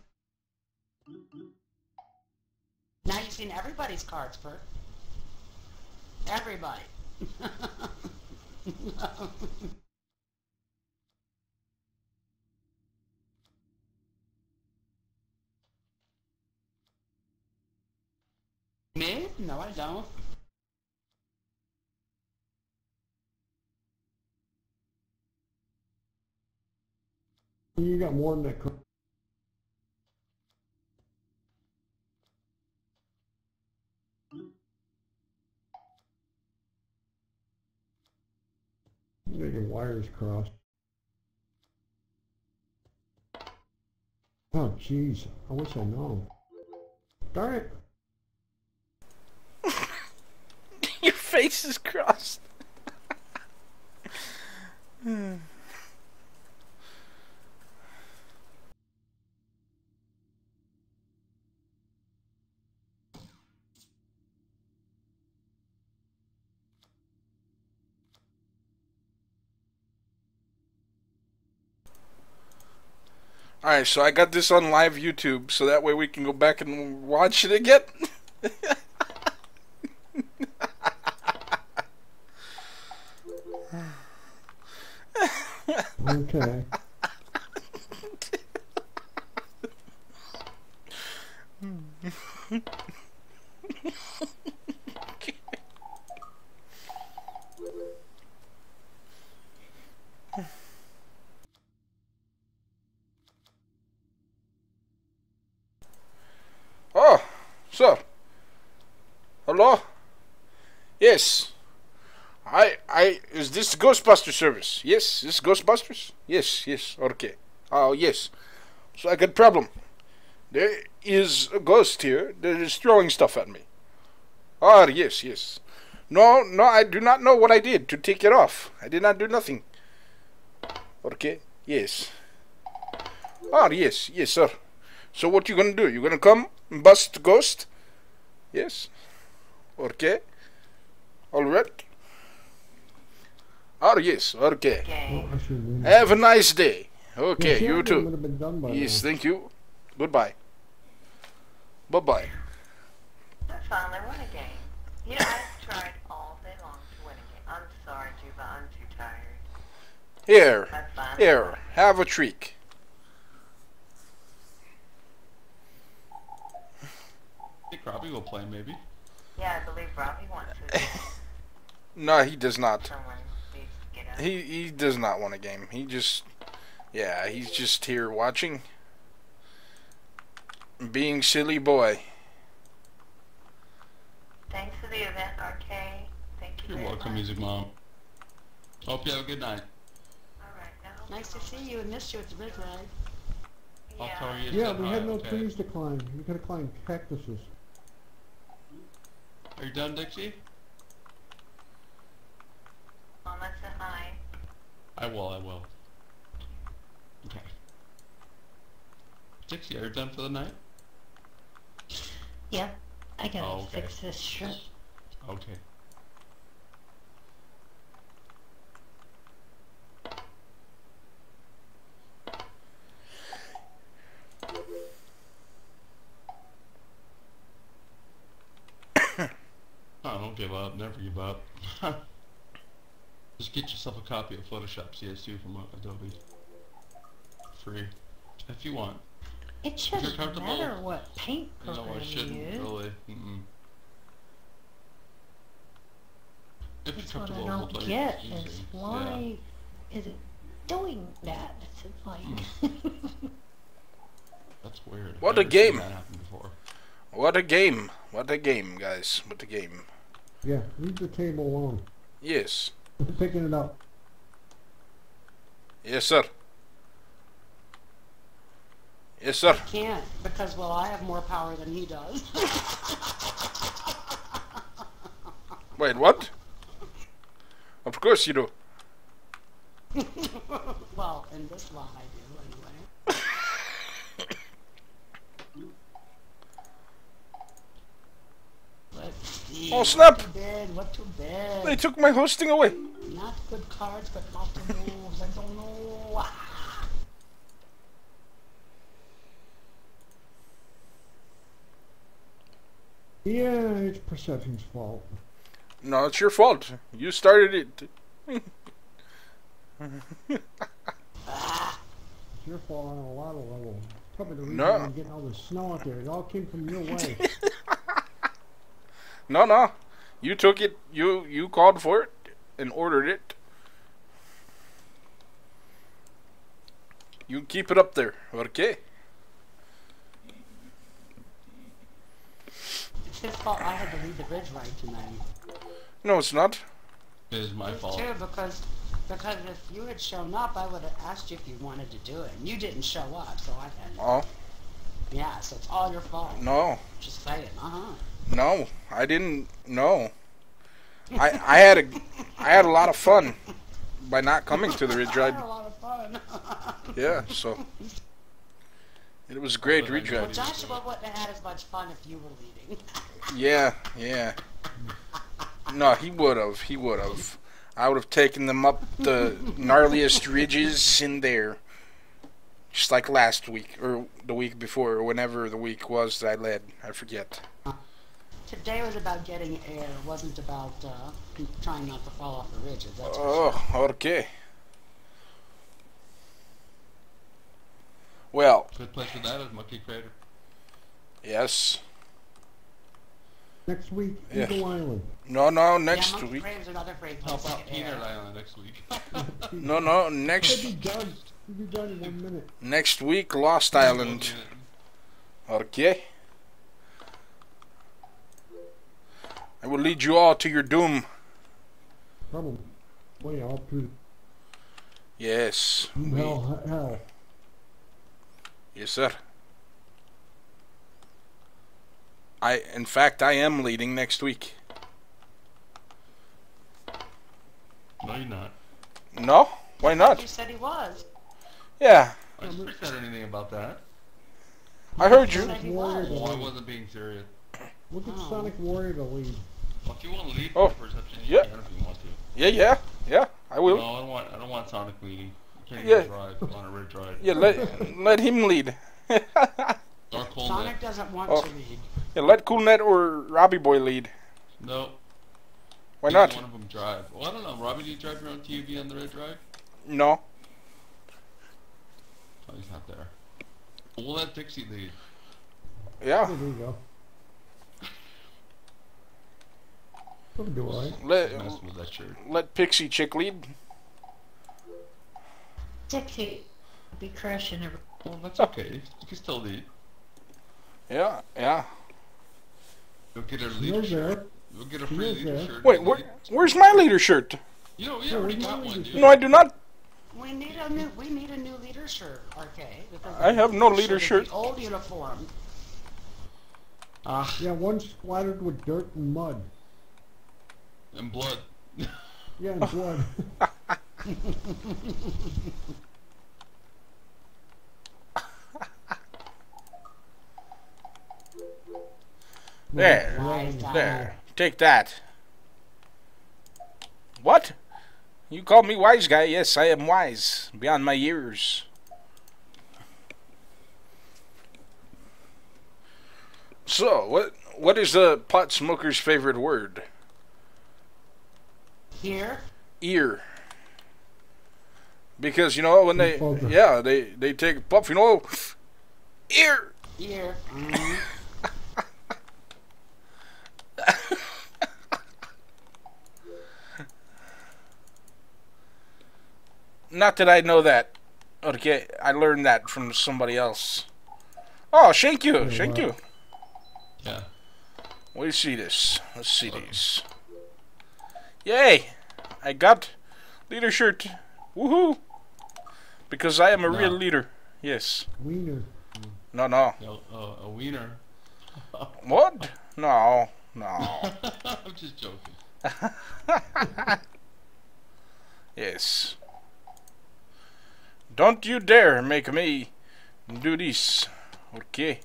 S6: Now you've seen everybody's cards, Perk. Everybody. Me? No, I don't.
S2: You got more than that. cr- You got your wires crossed. Oh, jeez. I wish I known. Darn it.
S1: Your face is crossed. Alright, so I got this on live YouTube, so that way we can go back and watch it again.
S2: Okay.
S1: Oh, so, hello? Yes, I, I, is this Ghostbuster service? Yes, this Ghostbusters? Yes, yes, okay. Oh, yes. So I got a problem. There is a ghost here that is throwing stuff at me. Ah, yes, yes. No, no, I do not know what I did to take it off. I did not do nothing. Okay, yes. Ah, yes, yes, sir. So what you gonna do? You gonna come and bust the ghost? Yes. Okay. All right. Oh, yes, okay.
S3: Okay.
S2: Oh, I should win.
S1: Have a nice day. Okay,
S2: Yeah, see,
S1: you
S2: everything
S1: too.
S2: would have been done by
S1: Yes,
S2: now.
S1: thank you. Goodbye. Bye-bye.
S3: I finally won a game. You know, I've tried all day long to win a game. I'm sorry, Juba. I'm too tired.
S1: Here,
S3: I finally
S1: here,
S3: won.
S1: have a treat.
S4: I think Robbie will play maybe.
S3: Yeah, I believe Robbie wants it.
S1: No, he does not.
S3: Someone needs to get up.
S1: He he does not want a game. He just, yeah, he's just here watching, being silly boy.
S3: Thanks for the event, R K. Thank you
S4: You're
S3: very
S4: welcome,
S3: much.
S4: Music Mom. Hope you have a good night.
S3: Alright, now.
S6: Nice to see you and missed you at the Ridge Ride.
S4: I'll
S3: Yeah.
S4: tell you.
S2: Yeah,
S4: said
S2: we
S4: hi,
S2: had no
S4: okay?
S2: trees to climb. We could have climbed cactuses.
S4: Are you done, Dixie?
S3: Oh, let's say hi.
S4: I will, I will. Okay. Dixie, are you done for the night?
S5: Yep. I gotta
S4: Oh, okay.
S5: fix this shirt.
S4: Okay. Oh, don't give up. Never give up. Just get yourself a copy of Photoshop C S two from Adobe. Free. If you want.
S5: It shouldn't
S4: comfortable-
S5: matter what paint
S4: No,
S5: program
S4: I
S5: you
S4: shouldn't
S5: use.
S4: really. Mm-mm. If
S5: That's
S4: you're
S5: what I
S4: comfortable, we'll
S5: don't
S4: play
S5: get
S4: easy.
S5: is why is it doing that? It's like
S4: Yeah. That's weird. I've
S1: What a
S4: never seen
S1: game.
S4: That happen before.
S1: What a game. What a game, guys. What a game.
S2: Yeah, leave the table alone.
S1: Yes.
S2: I'm picking it up.
S1: Yes, sir. Yes, sir.
S6: Can't, because, well, I have more power than he does.
S1: Wait, what? Of course you do.
S6: Well, in this one I do, anyway. Let's see.
S1: Oh, snap!
S6: What too bad, what too bad.
S1: They took my hosting away.
S6: Not good cards, but lots of moves. I don't know. Ah.
S2: Yeah, it's Perception's fault.
S1: No, it's your fault. You started it.
S2: It's your fault on a lot of levels. Probably the reason
S1: No.
S2: I'm getting all the snow out there. It all came from your way.
S1: No, no. You took it. You you called for it and ordered it. You keep it up there, okay?
S6: It's his fault I had to leave the Ridge Ride tonight.
S1: No, it's not.
S4: It is my
S6: It's
S4: fault.
S6: true, because, because if you had shown up, I would have asked you if you wanted to do it. And you didn't show up, so I had to.
S1: Oh,
S6: Yeah, so it's all your fault.
S1: no.
S6: Just saying, uh-huh.
S1: No, I didn't. No, I I had a I had a lot of fun by not coming to the Ridge
S6: I had a
S1: Ride.
S6: lot of fun.
S1: Yeah, so it was a great
S4: But I
S1: Ridge
S4: know
S6: Well,
S1: Ride.
S6: Joshua wouldn't have had as much fun if you were leading.
S1: Yeah, yeah. No, he would have. He would have. I would have taken them up the gnarliest ridges in there, just like last week or the week before, or whenever the week was that I led. I forget.
S6: Today was about getting air. It wasn't about uh, trying not to fall off the ridges. That's for sure.
S1: Oh, okay. Well,
S4: Good place for that is Monkey Crater.
S1: yes.
S2: Next week,
S1: Yeah.
S2: Eagle Island.
S1: No, no,
S6: Yeah,
S1: next
S6: Monkey
S1: week.
S6: Crater's another great
S4: How
S6: place to
S4: about
S6: get air.
S4: Peanut Island next week?
S1: No, no,
S2: We'll
S1: next
S2: be done. We'll be done in one minute.
S1: next week, Lost Island. Okay. I will lead you all to your doom.
S2: Probably way out through
S1: Yes.
S2: through
S1: we-
S2: hell, hell.
S1: Yes, sir. I, in fact, I am leading next week.
S4: No, you're not.
S1: No? Why
S6: You
S1: not?
S6: said he was.
S1: Yeah,
S4: I just never said anything about that.
S1: I heard you.
S6: Said he
S2: Warrior
S6: was.
S2: to
S4: Oh, I
S2: lead.
S4: wasn't being serious.
S2: Look at
S6: Oh.
S2: Sonic Warrior to lead.
S4: Well, if you want to lead
S1: Oh,
S4: for perception, you
S1: yeah.
S4: can if you want to.
S1: Yeah, yeah, yeah. I will.
S4: No, I don't want. I don't want Sonic leading. You can't
S1: Yeah.
S4: even drive on a red drive.
S1: Yeah, let let him lead.
S4: Dark Hole
S6: Sonic
S4: Net.
S6: doesn't want
S1: Oh.
S6: to lead.
S1: Yeah, let Coolnet or Robbie Boy lead.
S4: No.
S1: Why
S4: Neither
S1: not?
S4: One of them drive. Well, I don't know. Robbie, do you drive your own T V on the red drive?
S1: No.
S4: Oh, he's not there. We'll let Dixie lead.
S1: Yeah.
S2: There you go. That'll do alright.
S1: Let
S4: Mess with that shirt.
S1: let Pixie Chick lead.
S5: Dixie be crushing every.
S4: Well, that's okay. You can still lead.
S1: Yeah, yeah.
S4: You'll get her
S2: She
S4: leader
S2: is
S4: shirt.
S2: there.
S4: You'll get a
S2: She
S4: free
S2: is
S4: leader
S2: there.
S4: shirt.
S1: Wait, where, where's my leader shirt?
S4: You know, you
S2: Yeah,
S4: already
S2: where's
S4: got
S2: my
S4: one,
S2: leader
S4: dude.
S2: shirt?
S1: No, I do not.
S6: We need a new. We need a new leader shirt, R K. because
S1: I have no
S6: the
S1: leader
S6: is
S1: shirt.
S6: The old uniform.
S4: Ah,
S2: Yeah, one splattered with dirt and mud.
S4: and blood.
S2: Yeah, and blood.
S1: There,
S6: Wise guy.
S1: there. Take that. What? You call me wise guy? Yes, I am wise. Beyond my years. So, what what is the pot smoker's favorite word?
S6: Here.
S1: Ear. Because, you know, when they,
S2: Bugger.
S1: yeah, they, they take a puff, you know, ear.
S6: Here. Mhm.
S1: Not that I know that. Okay, I learned that from somebody else. Oh, thank you,
S2: Yeah,
S1: thank
S2: wow.
S1: you.
S4: Yeah.
S1: Let me see this. Let's see these. Yay! I got leader shirt. Woohoo! Because I am a
S4: No.
S1: real leader. Yes.
S2: Wiener.
S1: No, no.
S4: No, uh, a wiener.
S1: What? No, no.
S4: I'm just joking.
S1: Yes. Don't you dare make me do this. Okay.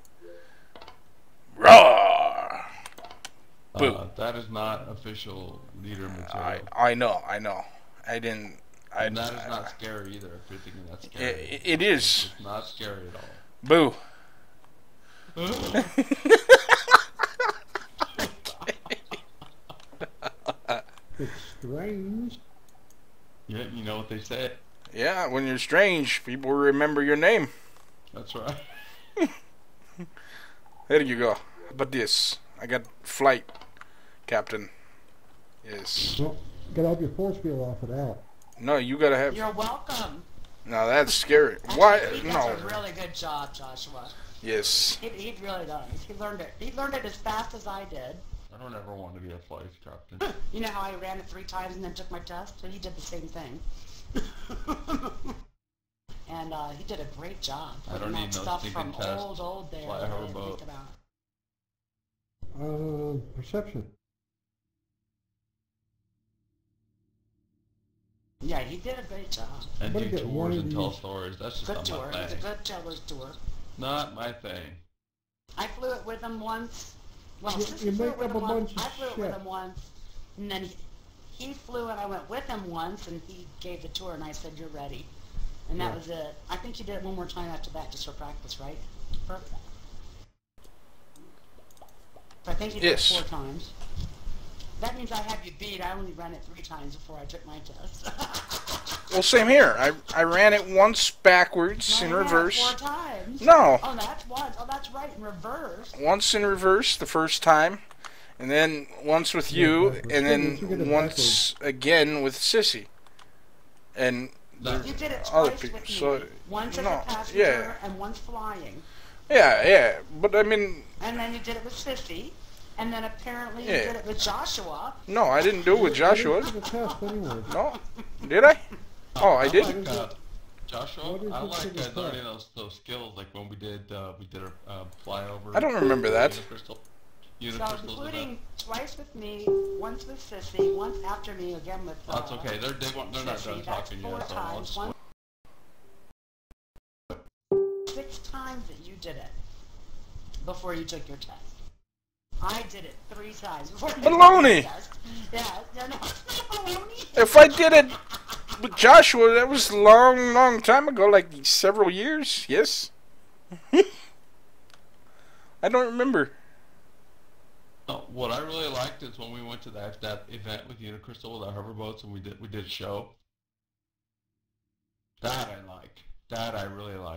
S1: Roar! Boo.
S4: Uh, that is not official leader
S1: I
S4: material.
S1: I know, I know. I didn't. I.
S4: and that is
S1: I-
S4: not scary either, if you're thinking that's scary.
S1: It, it is.
S4: It's not scary at all.
S1: Boo.
S2: It's strange.
S4: Yeah, you know what they say.
S1: Yeah, when you're strange, people remember your name.
S4: That's right.
S1: There you go. How about this? I got flight, Captain. Yes.
S2: Well, gotta have your force field off of that.
S1: No, you gotta have.
S6: You're welcome.
S1: No, that's scary.
S6: Actually,
S1: Why?
S6: He does
S1: No.
S6: a really good job, Joshua.
S1: Yes.
S6: He, he really does. He learned it. He learned it as fast as I did.
S4: I don't ever want to be a flight captain.
S6: You know how I ran it three times and then took my test? So he did the same thing. And uh, he did a great job.
S4: I don't
S6: Putting
S4: need
S6: that
S4: no
S6: stuff
S4: stinking
S6: from
S4: test.
S6: old, old there.
S4: Fly a
S6: that I didn't
S4: hoverboat.
S6: think about.
S2: Uh, perception.
S6: Yeah, he did a great job.
S4: And
S2: Better
S4: do
S2: get one
S4: tours
S2: of
S4: and tell
S2: these.
S4: stories. That's just
S6: Good
S4: not
S6: tour.
S4: my
S6: It's a
S4: thing.
S6: good teller's tour.
S4: Not my thing.
S6: I flew it with him once. Well,
S2: You-
S6: since
S2: you
S6: he flew
S2: make
S6: it with
S2: up
S6: him
S2: a
S6: once,
S2: bunch of
S6: I flew it with
S2: shit.
S6: him once, and then he, he flew and I went with him once, and he gave the tour, and I said, "You're ready," and that
S2: Yeah.
S6: was it. I think you did it one more time after that, just for practice, right? Perfect. I think you did
S1: Yes.
S6: it four times. That means I have you beat. I only ran it three times before I took my test.
S1: Well, same here. I I ran it once backwards
S6: No,
S1: in
S6: you ran it
S1: reverse.
S6: Four times.
S1: No,
S6: Oh, that's once. Oh, that's right, in reverse.
S1: once in reverse the first time, and then once with
S2: Yeah,
S1: you,
S2: backwards.
S1: and
S2: Yeah,
S1: then
S2: you get it
S1: once again with Sissy. And
S4: No.
S6: You did it
S1: other
S6: twice
S1: people.
S6: with me.
S1: So
S6: Once as
S1: no,
S6: a passenger
S1: yeah,
S6: and once flying.
S1: yeah, yeah. But I mean,
S6: And then you did it with Sissy. And then apparently
S1: Yeah.
S6: you did it with Joshua.
S1: No, I didn't do it with
S2: I
S1: Joshua.
S2: didn't do the test anyway.
S1: No, did I? Oh, I
S4: I
S1: did.
S4: like, uh, Joshua,
S2: What is
S4: I
S2: it
S4: like
S2: for the
S4: uh,
S2: test?
S4: learning those those skills, like when we did uh, we did a uh, flyover.
S1: I don't remember that.
S4: Universal,
S6: So
S4: Universal's
S6: including
S4: event.
S6: twice with me, once with Sissy, once after me, again with uh,
S4: That's okay. They're they won't, they're not
S6: Sissy.
S4: done
S6: That's
S4: talking
S6: four
S4: yet. So I'll
S6: times.
S4: just
S6: One, six times that you did it before you took your test. I did it three times before you
S1: Baloney!
S6: took your test. Yeah, yeah, no, it's not baloney.
S1: If I did it with Joshua, that was a long, long time ago, like several years. Yes. I don't remember.
S4: Uh, what I really liked is when we went to that that event with Unicrystal with our hoverboats and we did we did a show. That I like. That I really like.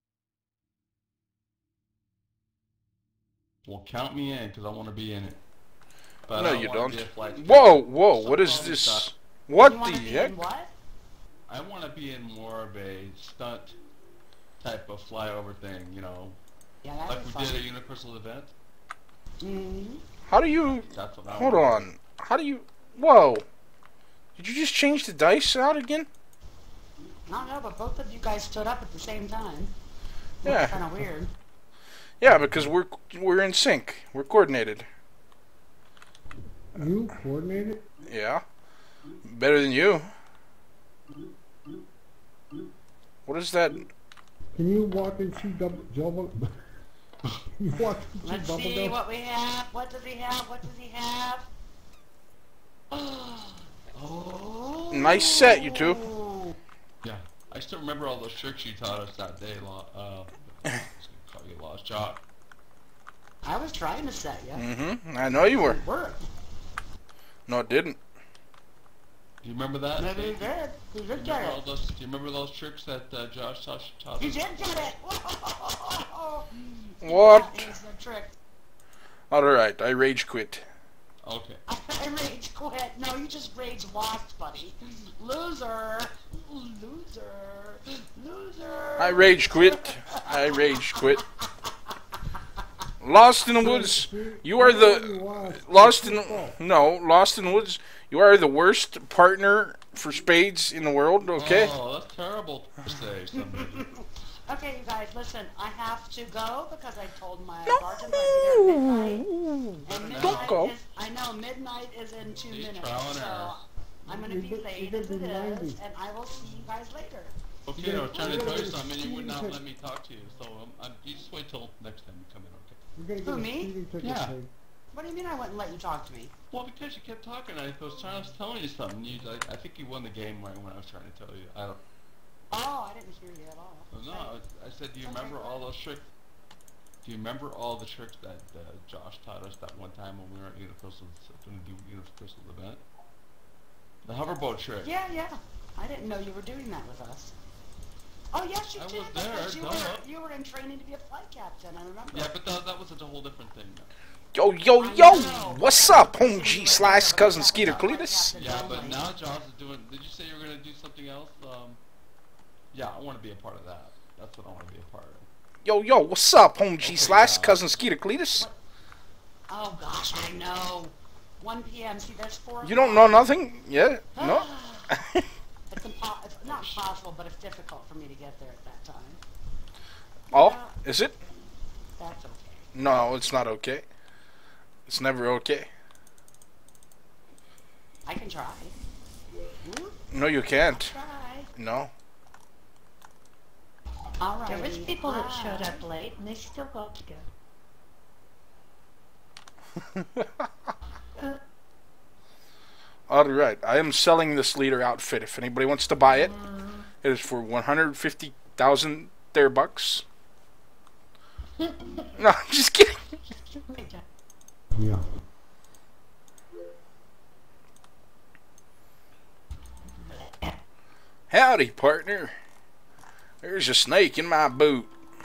S4: Well, count me in because I want to be in it. But
S1: No,
S4: I
S1: you
S4: wanna
S1: don't.
S4: be a flight
S1: Whoa,
S4: captain.
S1: whoa! What is
S4: Something
S1: this?
S4: like
S1: What
S6: You
S1: the
S6: want to be
S1: heck?
S6: in what?
S4: I want to be in more of a stunt type of flyover thing, you know,
S6: Yeah, that'd
S4: like
S6: be
S4: we
S6: fun.
S4: did a Unicrystal event.
S6: Mm-hmm.
S1: How do you?
S4: That's what I
S1: Hold
S4: want.
S1: on. How do you? Whoa! Did you just change the dice out again?
S6: I don't know, but both of you guys stood up at the same time.
S1: Yeah.
S6: Kind of weird.
S1: Yeah, because we're we're in sync. We're coordinated.
S2: You coordinated?
S1: Yeah. Better than you. What is that?
S2: Can you walk and see double double? Can you walk and see
S6: Let's
S2: bubble
S6: see
S2: gum?
S6: what we have. What does he have? What does he have? Oh.
S1: Nice set, you two.
S4: Yeah, I still remember all those tricks you taught us that day. Lo- Uh, I was gonna call you Lost Jock.
S6: I was trying to set you.
S1: Mm-hmm. I know you were.
S6: It worked.
S1: No, it didn't.
S4: Do you remember that?
S6: Maybe
S4: Do
S6: he
S4: you
S6: did. He did get
S4: remember all
S6: it.
S4: those? Do you remember those tricks that uh, Josh taught, taught
S6: He
S4: us?
S6: did get it. Whoa.
S1: What?
S6: That is the trick.
S1: All right, I rage quit.
S4: Okay.
S6: I rage quit. No, you just rage lost, buddy. Loser. Loser. Loser.
S1: I rage quit. I rage quit. Lost in the Woods. You are the Lost in no Lost in the Woods. You are the worst partner for spades in the world. Okay.
S4: Oh, that's terrible to say. Somebody.
S6: Okay, you guys, listen. I have to go because I told my bartender I'd be there at midnight. And midnight
S1: Don't go.
S6: Is, I know midnight is in two
S4: She's
S6: minutes,
S4: trial and
S6: so
S4: error.
S6: I'm gonna
S2: You
S6: be
S2: did-
S6: late
S2: you did
S6: as it
S2: the
S6: is,
S2: ninety.
S6: and I will see you guys later.
S4: Okay, I was trying to
S2: You're
S4: tell
S2: gonna
S4: you
S2: get a
S4: something, and you would not
S2: speeding
S4: let me talk to you. So um, I'm, you just wait till next time you come in, okay?
S2: You're gonna
S6: Who,
S2: get a
S6: me?
S2: speeding ticket
S4: Yeah.
S2: paid.
S6: What do you mean I wouldn't let you talk to me?
S4: Well, because you kept talking, I was trying to tell you something. You, I, I think you won the game right when I was trying to tell you. I don't.
S6: Oh, I didn't hear you at all.
S4: No, I, I said, do you
S6: Okay,
S4: remember
S6: go
S4: all those tricks? Do you remember all the tricks that uh, Josh taught us that one time when we were at Universal, going to do Universal event? The hoverboat trick.
S6: Yeah, yeah. I didn't know you were doing that with us. Oh, yes, you
S4: I
S6: did.
S4: was there,
S6: because you
S4: duh.
S6: were you were in training to be a flight captain. I remember.
S4: Yeah, but that, that was a whole different thing. Now.
S1: Yo, yo, yo! What's up, home G slash cousin Skeeter Cletus?
S4: Yeah, but now Josh is doing. Did you say you were going to do something else? Um, yeah, I want to be a part of that. That's what I want to be a part of.
S1: Yo, yo, what's up, home G
S4: Okay,
S1: slash
S4: now.
S1: cousin Skeeter Cletus?
S6: Oh gosh, I know. one p m See, there's four.
S1: You don't know nothing? Yeah? No?
S6: It's, impo- it's not impossible, but it's difficult for me to get there at that time.
S1: Oh,
S6: Yeah,
S1: is it?
S6: that's okay.
S1: No, it's not okay. It's never okay.
S6: I can try. Ooh,
S1: No, you can't.
S6: try.
S1: No.
S6: All right.
S5: There was people that showed up late and they still got to go.
S1: Alright, I am selling this leader outfit. If anybody wants to buy it, it is for one hundred fifty thousand their bucks. No, I'm just kidding.
S2: Yeah.
S1: Howdy, partner. There's a snake in my boot.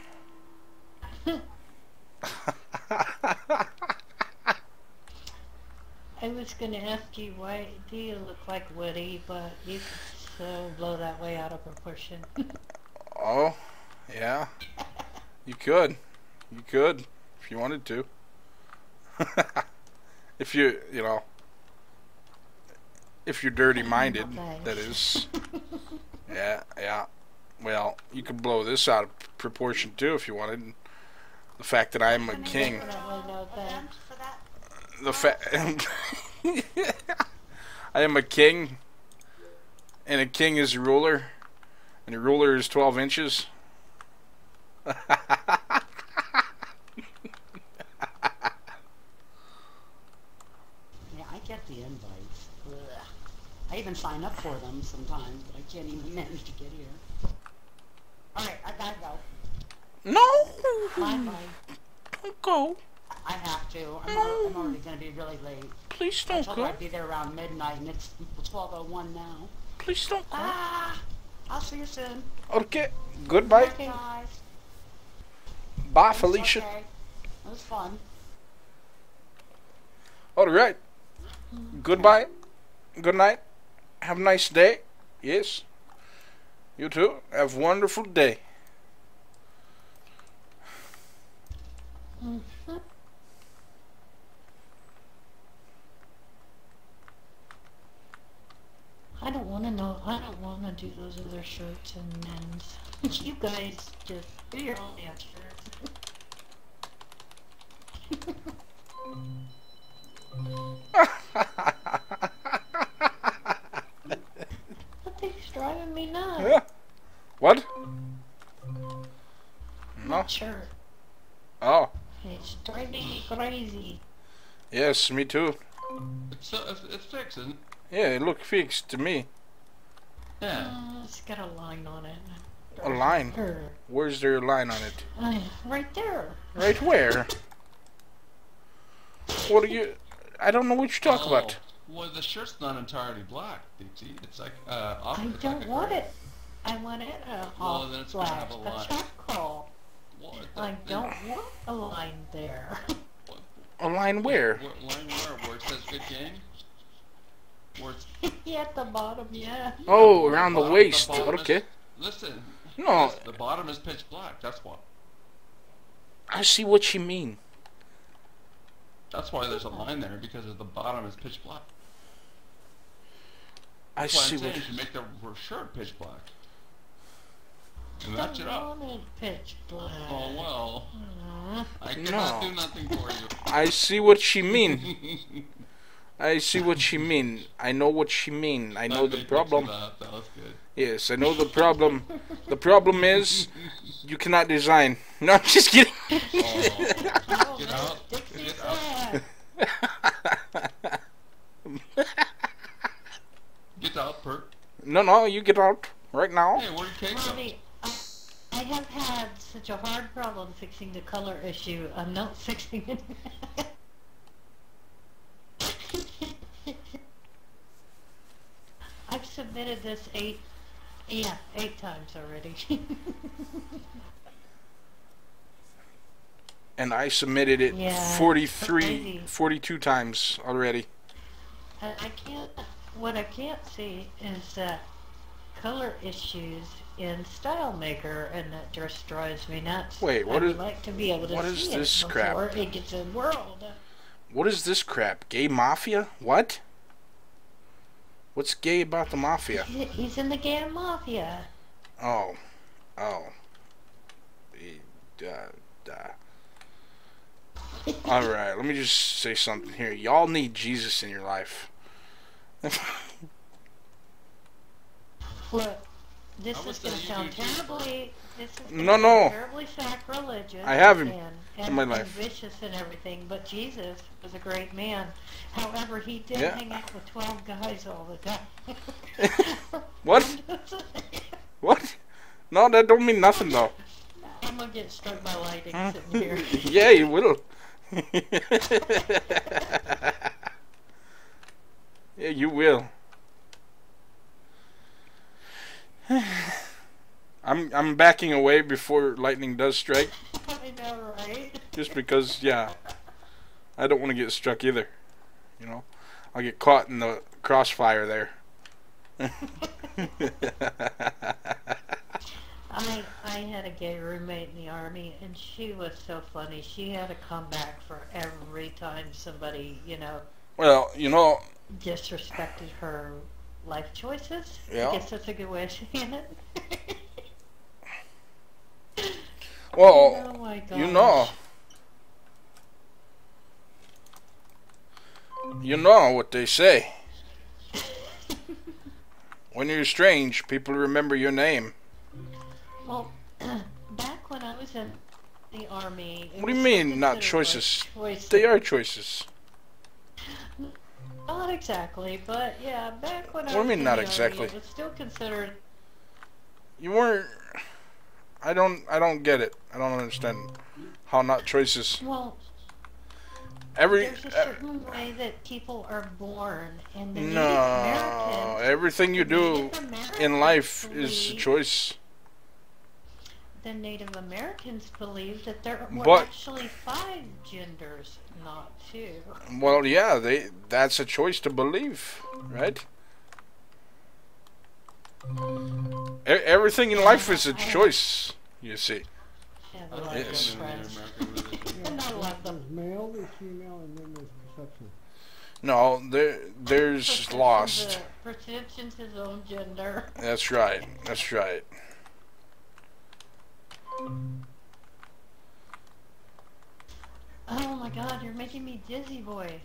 S5: I was going to ask you, why do you look like Woody, but you could so blow that way out of proportion.
S1: Oh, yeah. You could. You could, if you wanted to. If you, you know, if you're dirty-minded,
S5: Okay.
S1: that is. Yeah, yeah. Well, you could blow this out of proportion too if you wanted. The fact that I'm a king.
S5: Definitely no thanks.
S6: For that.
S1: The fact I am a king, and a king is a ruler, and a ruler is twelve inches.
S6: Yeah, I get the invites. Ugh. I even sign up for them sometimes, but I can't even manage to get here. Alright, I gotta go.
S1: No,
S5: Bye bye.
S1: don't go.
S6: I have to. I'm, al- I'm already gonna be really late.
S1: Please
S6: I
S1: don't
S6: told her
S1: go.
S6: I'd be there around midnight, and it's twelve oh one now.
S1: Please don't go.
S6: Ah! I'll see you soon.
S1: Okay. Goodbye.
S6: Okay, guys.
S1: Bye,
S6: It's
S1: Felicia.
S6: Okay. It was fun.
S1: All right. Goodbye. Good night. Have a nice day. Yes. You too. Have a wonderful day.
S5: Mhm. I don't want to know. I don't want to do those other shirts and men's. You guys just do your own damn shirts. That thing's driving me nuts.
S1: Yeah. What? No.
S5: That shirt.
S1: Oh.
S5: It's driving me crazy.
S1: Yes, me too.
S4: It's, uh, it's, it's fixed, isn't it?
S1: Yeah, it looked fixed to me.
S4: Yeah.
S5: Uh, it's got a line on it.
S1: A line?
S5: Er,
S1: Where's there a line on it?
S5: uh, right there.
S1: Right where? What are you... I don't know what you're talking
S4: Oh,
S1: about.
S4: Well, the shirt's not entirely black, Dixie. It's like, uh, off,
S5: I
S4: it's
S5: don't
S4: like a
S5: want
S4: gray.
S5: it. I want it uh,
S4: Well,
S5: off
S4: then it's gonna
S5: black,
S4: have a
S5: a
S4: line.
S5: charcoal.
S4: What
S5: I
S4: the-
S5: don't want a line there.
S4: What,
S1: A line where?
S4: what line where? Where it says good game? Where it's...
S5: Yeah, at the bottom, yeah.
S1: Oh, around the
S4: bottom-
S1: waist.
S4: bottom is-
S1: Okay.
S4: Listen.
S1: No.
S4: this- The bottom is pitch black. That's why.
S1: I see what you mean.
S4: That's why there's a line there, because at the bottom is pitch black.
S1: I
S4: That's why
S1: see
S4: I'm
S1: what...
S4: saying you should make the r- shirt pitch black. And
S5: I
S4: match it up.
S5: want it pitch black.
S4: Oh well.
S5: Aw.
S4: I cannot
S1: No.
S4: do nothing for you.
S1: I see what she mean. I see what she mean. I know what she mean. I know
S4: That
S1: the
S4: made
S1: problem.
S4: Dixie laugh. That was good.
S1: Yes, I know the problem. The problem is you cannot design. No, I'm just kidding.
S4: Oh.
S5: Oh,
S4: Get
S5: that's
S4: out.
S5: Dixie's
S4: Get out.
S5: hat.
S4: Get out, Perk.
S1: No, no, you get out right now.
S4: Hey, where did cake go?
S5: Mommy, I, I have had such a hard problem fixing the color issue. I'm not fixing it. I've submitted this eight, yeah, eight times already.
S1: And I submitted it
S5: Yeah, it's
S1: forty-three,
S5: crazy.
S1: forty-two times already.
S5: And I can't, what I can't see is that color issues in Style Maker, and that just drives me nuts.
S1: Wait, what
S5: I
S1: is-
S5: would like to be able to
S1: what
S5: see
S1: is
S5: it
S1: this
S5: before
S1: crap?
S5: it gets in world.
S1: What is this crap? Gay mafia? What? What's gay about the mafia?
S5: He- He's in the Gam Mafia.
S1: Oh. Oh. Eh, Uh, uh. Alright, let me just say something here. Y'all need Jesus in your life.
S5: Look, this
S4: I would
S5: is going to
S4: say you
S5: sound
S4: do too,
S5: terribly, this is gonna
S1: No,
S5: sound
S1: no.
S5: terribly sacrilegious.
S1: I have him
S5: and,
S1: in
S5: and,
S1: my
S5: and
S1: life.
S5: vicious and everything, but Jesus was a great man. However, he did
S1: Yeah.
S5: hang out with twelve guys all the time.
S1: What? What? No, that don't mean nothing though.
S5: I'm going to get struck by lightning
S1: Huh?
S5: sitting here.
S1: Yeah, you will. Yeah, you will. I'm I'm backing away before lightning does strike,
S5: I know, right?
S1: just because, yeah, I don't want to get struck either. You know, I'll get caught in the crossfire there.
S5: I I had a gay roommate in the army, and she was so funny. She had to come back for every time somebody, you know,
S1: Well, you know,
S5: disrespected her life choices.
S1: Yeah.
S5: I guess that's a good way of saying it.
S1: well,
S5: Oh my gosh.
S1: you know, you know what they say. When you're strange, people remember your name.
S5: Well, back when I was in the army. it
S1: What do you
S5: was
S1: mean, not
S5: considered, like,
S1: choices?
S5: choices.
S1: They are choices.
S5: Not exactly, but yeah, back when
S1: What
S5: I
S1: do you
S5: was
S1: mean,
S5: in
S1: not
S5: the
S1: exactly?
S5: army, it was still considered.
S1: You weren't. I don't. I don't get it. I don't understand how not choices.
S5: Well,
S1: Every.
S5: there's a
S1: Uh,
S5: certain way that people are born, and the Native
S1: no,
S5: Americans.
S1: everything you
S5: the
S1: do
S5: Native Americans
S1: in life is a
S5: believe-
S1: choice.
S5: The Native Americans believed that there were
S1: But-
S5: actually five genders, not two.
S1: Well, yeah, they. That's a choice to believe, right? E- everything in life is a choice. You see.
S5: And
S4: I
S5: a
S4: don't
S5: lot of
S1: Yes.
S4: think
S5: good
S4: in the
S5: friends.
S4: American religion.
S2: Yeah,
S5: Not a lot of
S2: there's
S5: them.
S2: male, there's female, and then there's perception.
S1: No, there. There's
S5: Perception's
S1: lost.
S5: a- Perception's his own gender.
S1: That's right. That's right.
S5: Oh my god, you're making me dizzy, boy.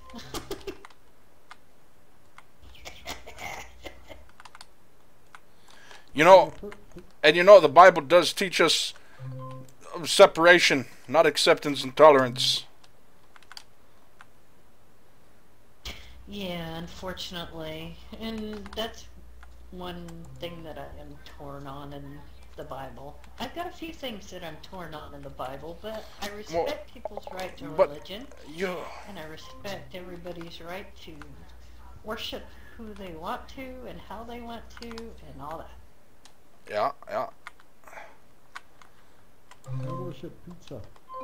S1: You know,
S2: Per- per-
S1: and you know, the Bible does teach us of separation, not acceptance and tolerance.
S5: Yeah, unfortunately. And that's one thing that I am torn on in the Bible. I've got a few things that I'm torn on in the Bible, but I respect people's right to
S1: but-
S5: religion,
S1: You.
S5: and I respect everybody's right to worship who they want to and how they want to and all that.
S1: Yeah. Yeah.
S2: I worship pizza.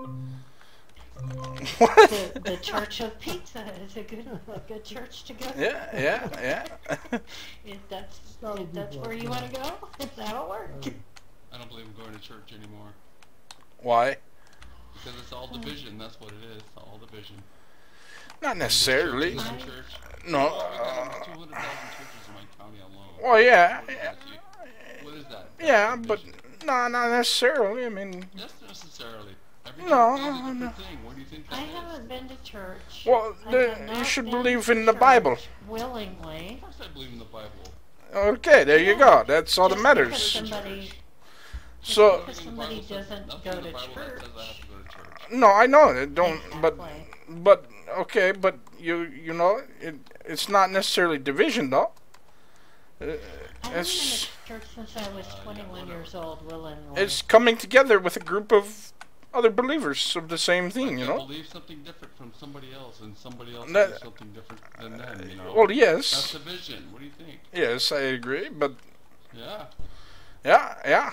S1: What?
S5: The, the Church of Pizza is a good a good church to go to.
S1: Yeah. Yeah. Yeah.
S5: If that's
S2: That'll
S5: if
S2: be
S5: that's where
S2: fun.
S5: you want to go, that'll work.
S4: I don't believe in going to church anymore.
S1: Why?
S4: Because it's all division, that's what it is. It's all division.
S1: Not necessarily.
S4: Church isn't church.
S1: No.
S4: Well, we got
S1: Uh,
S4: almost two hundred thousand churches in my county alone.
S1: well, yeah.
S4: What is
S1: Yeah.
S4: that to you? What is that?
S1: Yeah,
S4: That's
S1: but
S4: division.
S1: no, not necessarily. I mean,
S4: Yes, necessarily. Every
S1: No,
S4: church is a different
S1: no.
S4: thing. What do you think
S5: I
S4: that is?
S5: haven't been to church.
S1: well,
S5: I
S1: the,
S5: have
S1: you
S5: not
S1: should
S5: been
S1: believe
S5: to
S1: in the
S5: church
S1: Bible.
S5: willingly.
S4: Of course I believe in the Bible.
S1: Okay, there you go. That's all that
S5: Just
S1: matters.
S5: because somebody,
S1: So,
S5: because somebody
S4: Nothing in the Bible says-
S5: doesn't
S4: nothing
S5: go
S4: in the
S5: to
S4: Bible that
S5: church.
S4: says I have to go to church.
S1: no, I know it don't, but
S5: Exactly.
S1: but okay, but you you know it it's not necessarily division though. Uh,
S5: I haven't been
S1: It's
S5: to church since I was
S4: Uh, yeah,
S5: twenty-one
S4: whatever.
S5: years old, willingly.
S1: it's coming together with a group of other believers of the same thing, you
S4: I
S1: know.
S4: believe something different from somebody else, and somebody else
S1: That-
S4: believes something different than them. You know.
S1: Well,
S4: That's
S1: yes,
S4: division. What do you think?
S1: yes, I agree, but
S4: Yeah.
S1: yeah, yeah.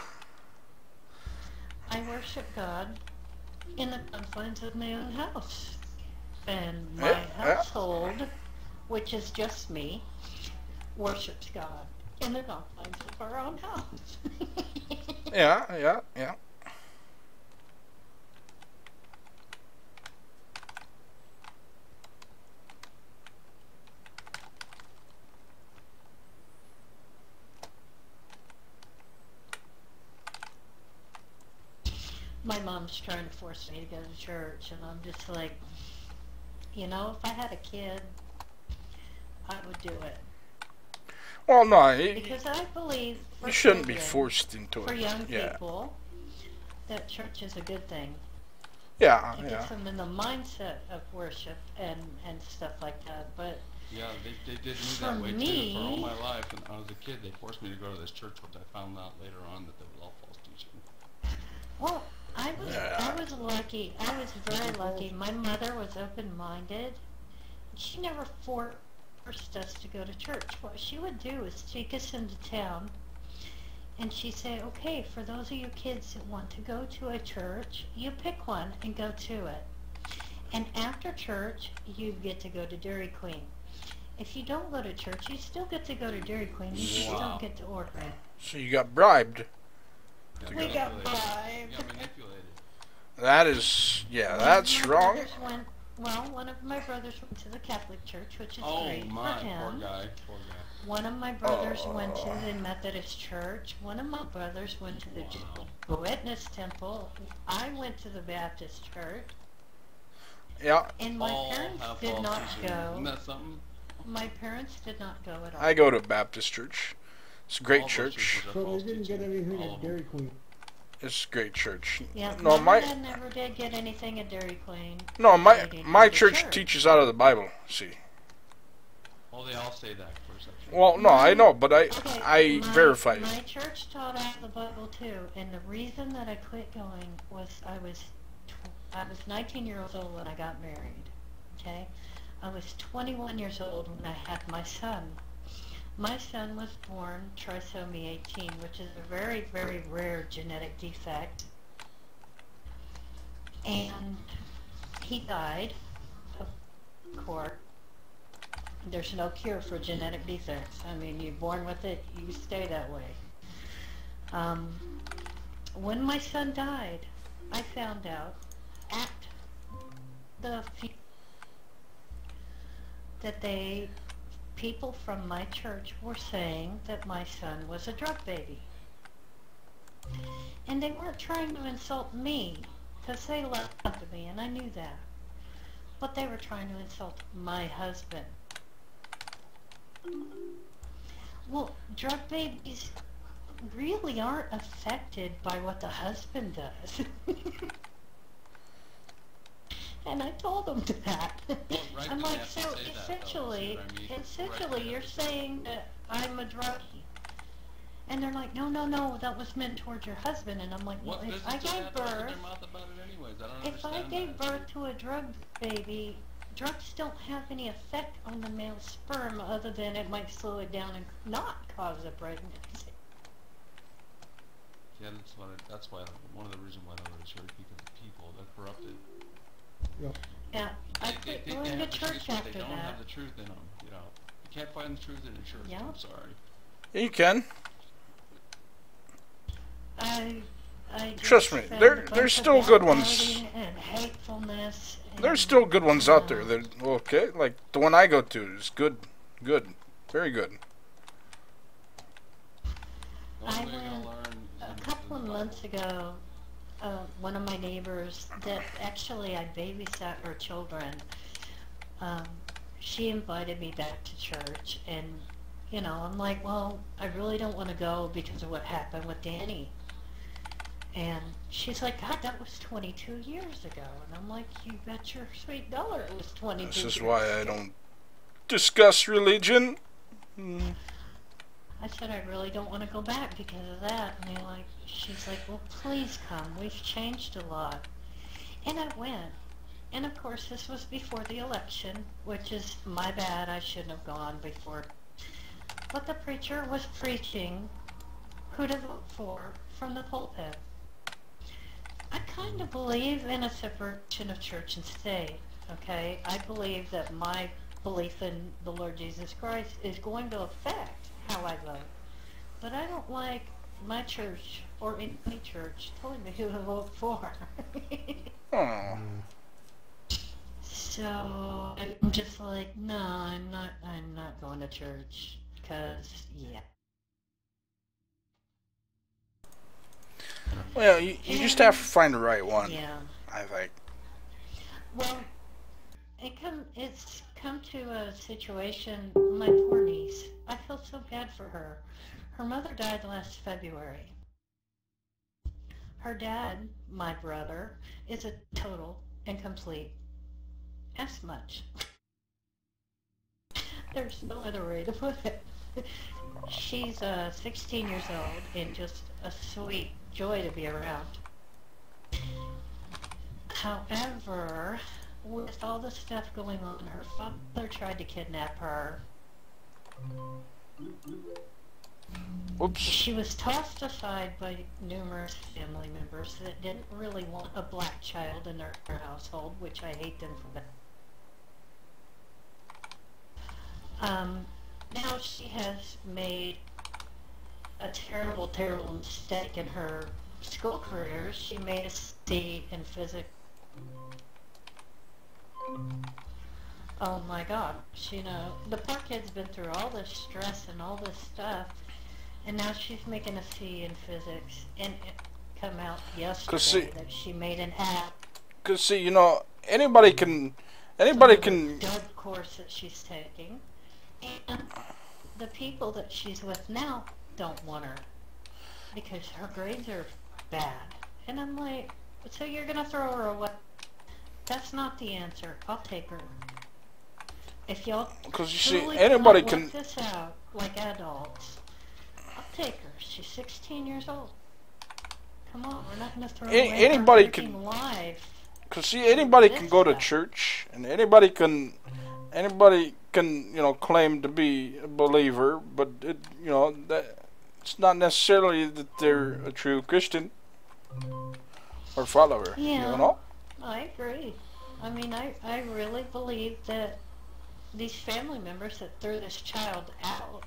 S5: I worship God in the confines of my own house. And my
S1: Yeah, yeah.
S5: household, which is just me, worships God in the confines of our own house.
S1: Yeah, yeah, yeah.
S5: My mom's trying to force me to go to church, and I'm just like, you know, if I had a kid, I would do it.
S1: Well, no, you,
S5: Because I believe for
S1: you shouldn't be
S5: children,
S1: forced into
S5: for
S1: it.
S5: young
S1: Yeah,
S5: people, that church is a good thing.
S1: yeah,
S5: It gets
S1: yeah.
S5: them in the mindset of worship and, and stuff like that. But
S4: Yeah, they, they did me
S5: For
S4: that way too.
S5: me-
S4: For all my life, when I was a kid, they forced me to go to this church, which I found out later on that they was all false teaching.
S5: well, I was
S1: Yeah.
S5: I was lucky. I was very lucky. My mother was open-minded. She never forced us to go to church. What she would do is take us into town, and she'd say, "Okay, for those of you kids that want to go to a church, you pick one and go to it. And after church, you get to go to Dairy Queen. If you don't go to church, you still get to go to Dairy Queen. You just
S4: Wow.
S5: don't get to order it."
S1: So you got bribed.
S4: Yeah,
S5: We got
S4: manipulated.
S5: bribed.
S4: You got manipulated.
S1: That is, yeah,
S5: One
S1: that's
S5: of my
S1: wrong.
S5: brothers Went, well, one of my brothers went to the Catholic Church, which is
S4: Oh
S5: great
S4: my,
S5: for him.
S4: poor guy, poor guy.
S5: One of my brothers
S1: Oh.
S5: went to the Methodist Church. One of my brothers went to the
S4: Wow.
S5: Jehovah's Witness Temple. I went to the Baptist Church.
S1: Yeah,
S5: And my
S4: All
S5: parents
S4: have
S5: did
S4: false
S5: not
S4: teaching.
S5: go.
S4: Isn't that something?
S5: My parents did not go at all.
S1: I go to Baptist church. It's a great
S4: All those
S1: church.
S4: churches are
S2: So
S4: false
S2: they didn't get
S4: teaching.
S2: anything
S4: All
S2: at
S4: of them.
S2: Dairy Queen.
S1: It's a great church.
S5: Yeah,
S1: No,
S5: my
S1: my
S5: dad never did get anything at Dairy Queen.
S1: no, my
S5: They didn't
S1: my
S5: go to
S1: church teaches out of the Bible. See,
S4: Well, they all say that, of course. That's true.
S1: well, no, I know, but I
S5: Okay,
S1: I
S5: my,
S1: verified
S5: My
S1: it.
S5: church taught out the Bible too, and the reason that I quit going was I was tw- I was nineteen years old when I got married. Okay, I was twenty-one years old when I had my son. My son was born trisomy eighteen, which is a very, very rare genetic defect, and he died, of course. There's no cure for genetic defects. I mean, you're born with it, you stay that way. Um, when my son died, I found out at the funeral that they, people from my church were saying that my son was a drug baby. And they weren't trying to insult me, because they loved me, and I knew that. But they were trying to insult my husband. Well, drug babies really aren't affected by what the husband does. And I told them that.
S4: right
S5: I'm
S4: do they
S5: like,
S4: have to
S5: so
S4: say that, though?
S5: essentially,
S4: See what I mean? Right
S5: essentially
S4: do they
S5: you're
S4: have to say
S5: saying that I'm a druggie. And they're like, no, no, no, that was meant towards your husband. And I'm like, well,
S4: What
S5: if
S4: business
S5: I
S4: do they
S5: gave
S4: have to open
S5: birth,
S4: their mouth about it anyways? I don't
S5: if I
S4: understand
S5: gave
S4: that.
S5: birth to a drug baby, drugs don't have any effect on the male sperm other than it might slow it down and not cause a pregnancy.
S4: Yeah, that's what. I, that's why. I, one of the reasons why I don't go to church because of people they're corrupted.
S2: Yep.
S5: Yeah, I
S4: They,
S5: quit
S4: they, they
S5: going to
S4: have the
S5: church
S4: truth, but
S5: after
S4: they don't
S5: that.
S4: have the truth in them. You know, you can't find the truth in the church.
S5: Yeah.
S4: I'm sorry.
S1: Yeah, you can.
S5: I, I just
S1: Trust me,
S5: found
S1: there-
S5: a bunch
S1: there's
S5: of
S1: still good ones.
S5: backbiting and hatefulness.
S1: There's
S5: and,
S1: still good ones out there.
S5: uh,
S1: They're okay. Like the one I go to is good, good, very good.
S4: The only
S5: I
S4: way you're gonna
S5: went
S4: learn is
S5: A
S4: in-
S5: couple
S4: in
S5: of
S4: the
S5: months
S4: Bible.
S5: ago, uh, one of my neighbors that actually I babysat her children, um, she invited me back to church, and you know, I'm like, well, I really don't want to go because of what happened with Danny. And she's like, God, that was twenty-two years ago. And I'm like, you bet your sweet dollar it was twenty-two
S1: This is
S5: years
S1: why I
S5: ago.
S1: don't discuss religion. Mm.
S5: I said, I really don't want to go back because of that. And they're like, she's like, well, please come. We've changed a lot. And I went. And of course, this was before the election, which is my bad. I shouldn't have gone before. But the preacher was preaching who to vote for from the pulpit. I kind of believe in a separation of church and state, okay? I believe that my belief in the Lord Jesus Christ is going to affect how I vote. But I don't like my church or any church telling me who to vote for.
S1: Oh,
S5: So I'm just like, no, I'm not. I'm not going to church because, yeah.
S1: well, you, you just have to find the right one.
S5: Yeah.
S1: I think.
S5: Well, it come. It's come to a situation. My poor niece. I feel so bad for her. Her mother died last February. Her dad, my brother, is a total and complete S much. There's no other way to put it. She's uh, sixteen years old and just a sweet joy to be around. However, with all the stuff going on, her father tried to kidnap her.
S1: Whoops.
S5: She was tossed aside by numerous family members that didn't really want a black child in their, their household, which I hate them for that. Um, now she has made a terrible, terrible mistake in her school careers. She made a C in physics. Oh my God, you know, the poor kid's been through all this stress and all this stuff, and now she's making a C in physics, and it come out yesterday
S1: see,
S5: that she made an app.
S1: Cause see, you know, anybody can, anybody can.
S5: Dud course that she's taking, and the people that she's with now don't want her because her grades are bad. And I'm like, so you're gonna throw her away? That's not the answer. I'll take her. If y'all
S1: Because you see,
S5: truly
S1: anybody
S5: cannot
S1: can.
S5: work this out like adults, I'll take her. She's sixteen years old. Come on, we're not gonna throw
S1: A-
S5: away
S1: anybody
S5: her
S1: can-
S5: freaking life.
S1: Cause see, anybody
S5: This
S1: can go to
S5: stuff.
S1: church, and anybody can, anybody can, you know, claim to be a believer, but it, you know, that it's not necessarily that they're a true Christian or follower.
S5: Yeah.
S1: You know.
S5: I agree. I mean, I, I really believe that these family members that threw this child out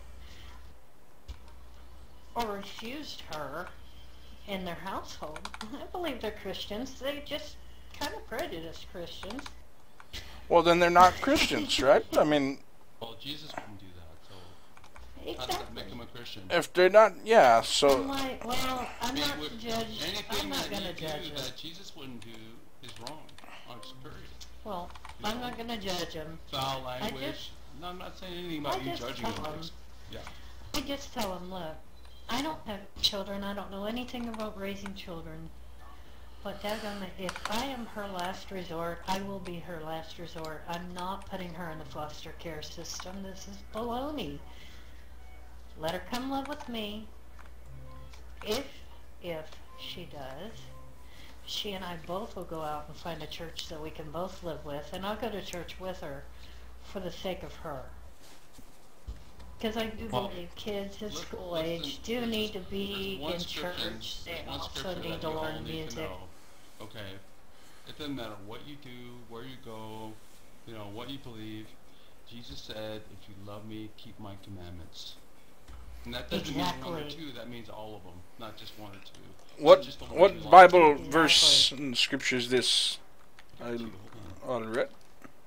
S5: or refused her in their household, I believe they're Christians. They just kind of prejudiced Christians.
S1: Well, then they're not Christians, right? I mean,
S4: Well, Jesus wouldn't do that, so how does that
S5: Exactly.
S4: make him a Christian?
S1: if they're not, yeah.
S5: I'm
S1: So
S5: like, well, I'm
S4: I mean,
S5: not
S4: would-
S5: judge.
S4: anything
S5: I'm not
S4: that
S5: going to
S4: you
S5: judge
S4: do
S5: him.
S4: that Jesus wouldn't do is wrong. On period.
S5: Well, I'm not going to judge him.
S4: Foul language.
S5: just-
S4: no, I'm not saying anything about
S5: I
S4: you
S5: just
S4: judging
S5: tell
S4: him.
S5: him.
S4: Yeah.
S5: I just tell them, look, I don't have children. I don't know anything about raising children. But daggone it, if I am her last resort, I will be her last resort. I'm not putting her in the foster care system. This is baloney. Let her come live with me. If, if she does, she and I both will go out and find a church that we can both live with, and I'll go to church with her for the sake of her. Because I do
S4: Well,
S5: believe kids at
S4: Listen-
S5: school
S4: listen,
S5: age do
S4: there's-
S5: need to be
S4: there's one
S5: in
S4: scripture-
S5: church. They
S4: there's one
S5: also
S4: scripture
S5: need
S4: that
S5: to
S4: we all
S5: learn
S4: need to
S5: music.
S4: know. Okay, it doesn't matter what you do, where you go, you know, what you believe. Jesus said, if you love me, keep my commandments. And that doesn't mean one or
S5: Exactly.
S4: two, that means all of them, not just one or two.
S1: what
S4: Just the ones you
S1: what
S4: like.
S1: Bible
S5: Exactly.
S1: verse in the scripture is this? I
S4: Hold on.
S1: I read.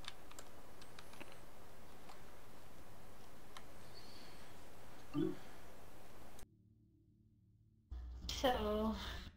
S5: So,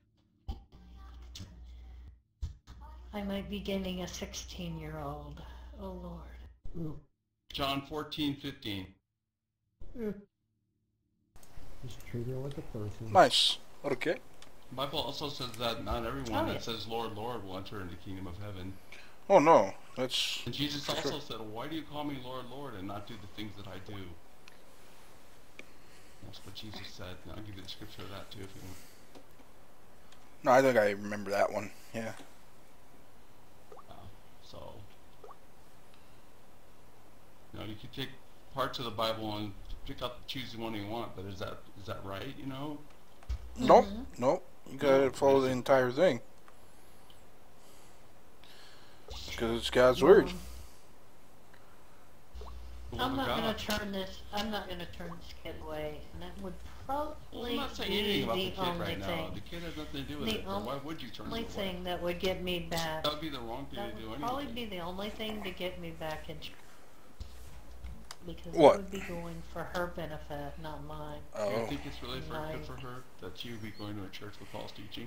S5: I might be getting a sixteen-year-old. Oh, Lord.
S2: Oh,
S4: John fourteen fifteen.
S2: eh. Just treat her like a person.
S1: Nice. Okay.
S4: The Bible also says that not everyone
S5: Oh,
S4: that
S5: yeah.
S4: says Lord, Lord will enter into the kingdom of heaven.
S1: Oh no, that's
S4: And Jesus
S1: For
S4: also
S1: sure.
S4: said, why do you call me Lord, Lord, and not do the things that I do? That's what Jesus said. And I'll give you the scripture of that too if you want.
S1: no. I think I remember that one. Yeah.
S4: Uh, so, you know, you can take parts of the Bible and pick up, choose the one you want, but is that is that right? You know,
S1: Nope.
S5: Mhm.
S1: Nope. You gotta follow the entire thing. Because it's God's word.
S5: Um,
S4: the love
S5: I'm
S4: of
S5: not
S4: God.
S5: going to turn this, I'm not going to turn this kid away, and that would
S4: Well,
S5: probably
S4: I'm not saying
S5: be
S4: anything about the
S5: the
S4: kid
S5: only
S4: right now.
S5: thing.
S4: The kid has nothing to do with
S5: The
S4: it. But
S5: on-
S4: why would you turn
S5: only
S4: it away?
S5: thing that would get me back,
S4: That would be the wrong thing
S5: that
S4: to do
S5: would
S4: anyway.
S5: probably be the only thing to get me back in church. Because
S1: What?
S5: it would be going for her benefit, not mine.
S4: Do you
S1: Oh.
S4: think it's really for,
S5: Right.
S4: good for her that she would be going to a church with false teaching?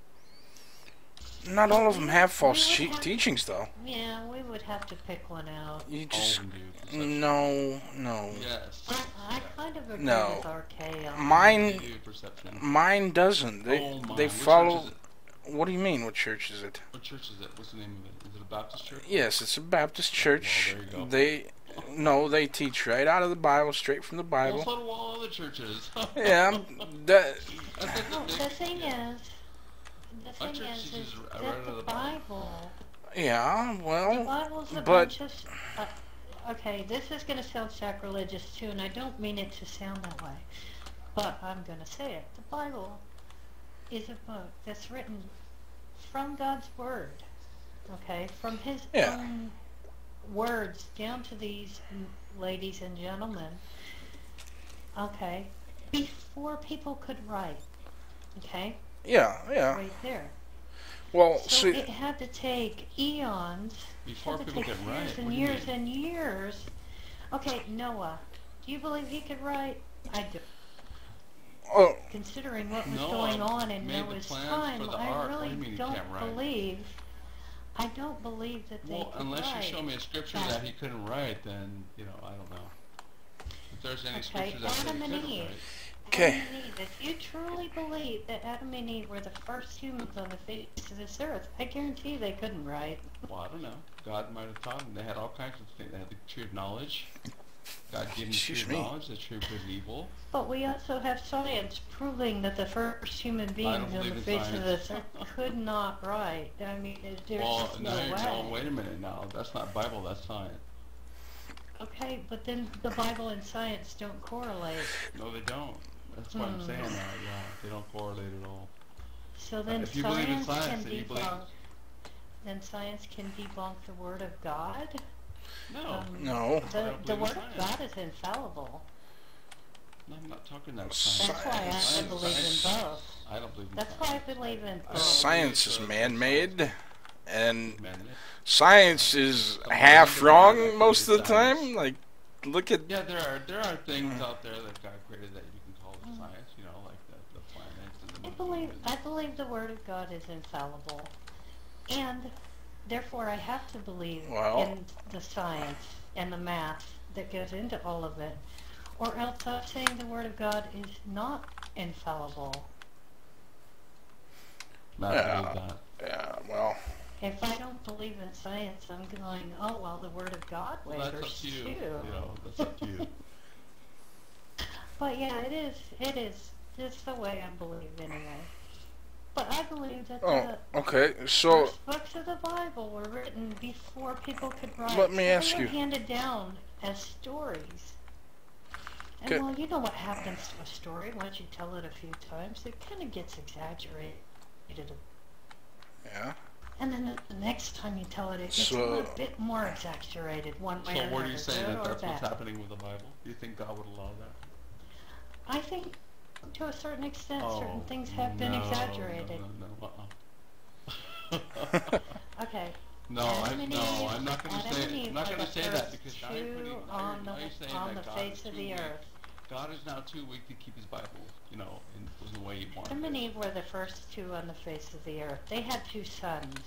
S1: Not all of them have false
S5: We would
S1: che-
S5: have-
S1: teachings, though.
S5: Yeah, we would have to pick one out.
S1: You
S4: All
S1: just
S4: of them do. Perception.
S1: no, no.
S4: Yes.
S5: I, I kind of agree
S1: No.
S5: with R K on
S4: They
S1: Mine,
S4: do perception.
S1: mine doesn't. They
S4: oh my.
S1: they
S4: What church
S1: follow.
S4: is it?
S1: What do you mean? What church is it?
S4: What church is it? What's the name of it? Is it a Baptist church?
S1: Yes, it's a Baptist church.
S4: Well, there you go.
S1: They no, they teach right out of the Bible, straight from the
S4: Well,
S1: Bible.
S4: so do all other churches.
S1: Yeah, that
S5: No, the thing is, the
S4: Our
S5: thing
S4: church
S5: is, is
S4: teaches right
S5: that
S4: out of
S5: the
S4: the Bible.
S5: Bible,
S1: yeah.
S5: the
S1: Well,
S5: Bible's a
S1: but-
S5: bunch of, uh, okay, this is going to sound sacrilegious too, and I don't mean it to sound that way, but I'm going to say it. The Bible is a book that's written from God's Word, okay, from His
S1: Yeah.
S5: own words down to these mm, ladies and gentlemen, okay, before people could write, okay?
S1: Yeah, yeah.
S5: right there.
S1: Well,
S5: So
S1: see,
S5: it had to take eons,
S4: Before
S5: had to
S4: people
S5: take
S4: could
S5: years
S4: write.
S5: and
S4: What do you
S5: years
S4: mean?
S5: and years. Okay, Noah, do you believe he could write? I do.
S1: oh,
S5: Considering what was
S4: Noah
S5: going on in
S4: made the
S5: Noah's
S4: plans
S5: time,
S4: for the
S5: I
S4: ark. What do
S5: really
S4: you mean he
S5: don't
S4: can't write?
S5: believe. I don't believe that they
S4: Well,
S5: could
S4: unless
S5: write.
S4: you show me a scripture
S5: that.
S4: that he couldn't write, then, you know, I don't know. If there's any
S5: Okay,
S4: scripture that said
S5: Adam
S4: he
S5: and
S4: couldn't
S5: Eve.
S4: write.
S1: Okay.
S5: Adam and Eve. If you truly believe that Adam and Eve were the first humans on the face of this earth, I guarantee they couldn't write.
S4: Well, I don't know. God might have taught them. They had all kinds of things. They had the tree of knowledge. God gave them the tree
S1: Excuse
S4: of
S1: me.
S4: knowledge, the tree of good and evil.
S5: But we also have science proving that the first human beings on
S4: believe
S5: the
S4: in
S5: face of
S4: science.
S5: this earth could not write. I mean, there's
S4: Well,
S5: just
S4: now
S5: no
S4: you're
S5: way.
S4: going, wait a minute now. That's not Bible, that's science.
S5: Okay, but then the Bible and science don't correlate.
S4: No, they don't. That's why I'm
S5: Hmm.
S4: saying that, yeah. They don't correlate at all.
S5: So then
S4: if you believe in
S5: science,
S4: science,
S5: can
S4: then you believe-
S5: debunk. Then science can debunk the Word of God.
S4: No.
S5: Um,
S1: no.
S5: The,
S4: don't
S5: the
S4: believe in
S5: Word of
S4: science.
S5: God is infallible.
S4: No, I'm not talking about
S1: Science.
S5: That's why I, I
S4: Science.
S5: believe in
S4: Science.
S5: both.
S4: I don't believe in
S5: That's why I
S4: science.
S5: believe in
S4: I
S5: both.
S1: Science is man-made, and
S4: Man,
S1: science is half wrong most of the time. Like, look at
S4: yeah, there are there are things
S1: Mm.
S4: out there that God created that you can call science, you know, like the, the planets and the
S5: I
S4: moon
S5: believe
S4: and-
S5: I believe the Word of God is infallible, and therefore I have to believe
S1: Well-
S5: in the science and the math that goes into all of it, or else I'm saying the Word of God is not infallible.
S4: Not
S1: Yeah.
S4: believe that.
S1: yeah. Well,
S5: If I don't believe in science, I'm going, oh well, the Word of God
S4: Well, that's up
S5: wavers
S4: to you.
S5: too.
S4: You know, that's up to you.
S5: But yeah, it is. It is. It's the way I believe anyway. But I believe that
S1: oh,
S5: the
S1: okay. So,
S5: first books of the Bible were written before people could write.
S1: Let me
S5: So
S1: ask
S5: they were
S1: you.
S5: handed down as stories. And
S1: Okay.
S5: well, you know what happens to a story once you tell it a few times. It kind of gets exaggerated.
S1: yeah.
S5: And then the next time you tell it, it gets
S1: So-
S5: a little bit more exaggerated, one way
S4: So
S5: or
S4: what
S5: another,
S4: are you saying,
S5: good
S4: that
S5: or
S4: that's what's
S5: bad.
S4: happening with the Bible? Do you think God would allow that?
S5: I think, to a certain extent, certain
S4: Oh,
S5: things have been
S4: no,
S5: exaggerated.
S4: No, no, no, uh-uh.
S5: Okay.
S4: No,
S5: Adam
S4: I'm
S5: and
S4: no,
S5: Eve-
S4: I'm not going to
S5: Adam and
S4: say.
S5: Eve
S4: I'm not
S5: are
S4: going to
S5: the
S4: say that
S5: first
S4: because now you're
S5: two
S4: putting. Now
S5: on
S4: you're,
S5: the,
S4: now you're saying
S5: on
S4: that
S5: the
S4: God
S5: face
S4: is
S5: of
S4: too
S5: the
S4: weak.
S5: earth.
S4: God is now too weak to keep His Bible, you know, in, in the way He wanted.
S5: Adam and
S4: it.
S5: Eve were the first two on the face of the earth. They had two sons.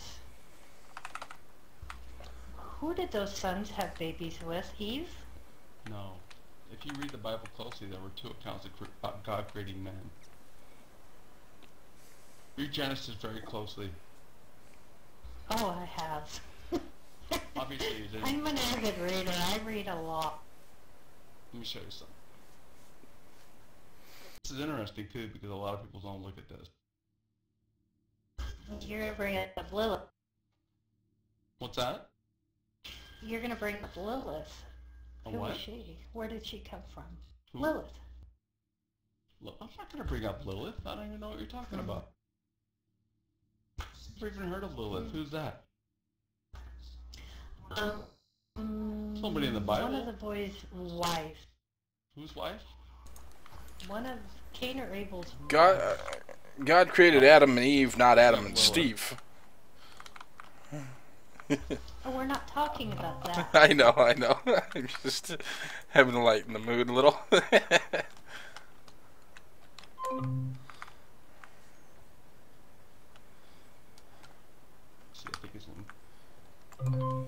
S5: Who did those sons have babies with? Eve?
S4: No, if you read the Bible closely, there were two accounts of cre- about God creating man. Read Genesis very closely.
S5: Oh, I have.
S4: Obviously, you didn't.
S5: I'm an avid reader. I read a lot.
S4: Let me show you something. This is interesting too because a lot of people don't look at this.
S5: You're gonna bring up Lilith.
S4: What's that?
S5: You're gonna bring up Lilith.
S4: A
S5: Who
S4: what?
S5: was she? Where did she come from?
S4: Who?
S5: Lilith.
S4: Look, I'm not going to bring up Lilith. I don't even know what you're talking about. Never even heard of Lilith. Who's that?
S5: Um,
S4: Somebody in the
S5: One
S4: Bible?
S5: of the boys' wife.
S4: Whose wife?
S5: One of Cain or Abel's
S1: God, uh, God created Adam and Eve, not Adam and Steve.
S5: Oh, we're not talking about that.
S1: I know, I know. I'm just having to lighten the mood a little.
S4: See, I think it's one.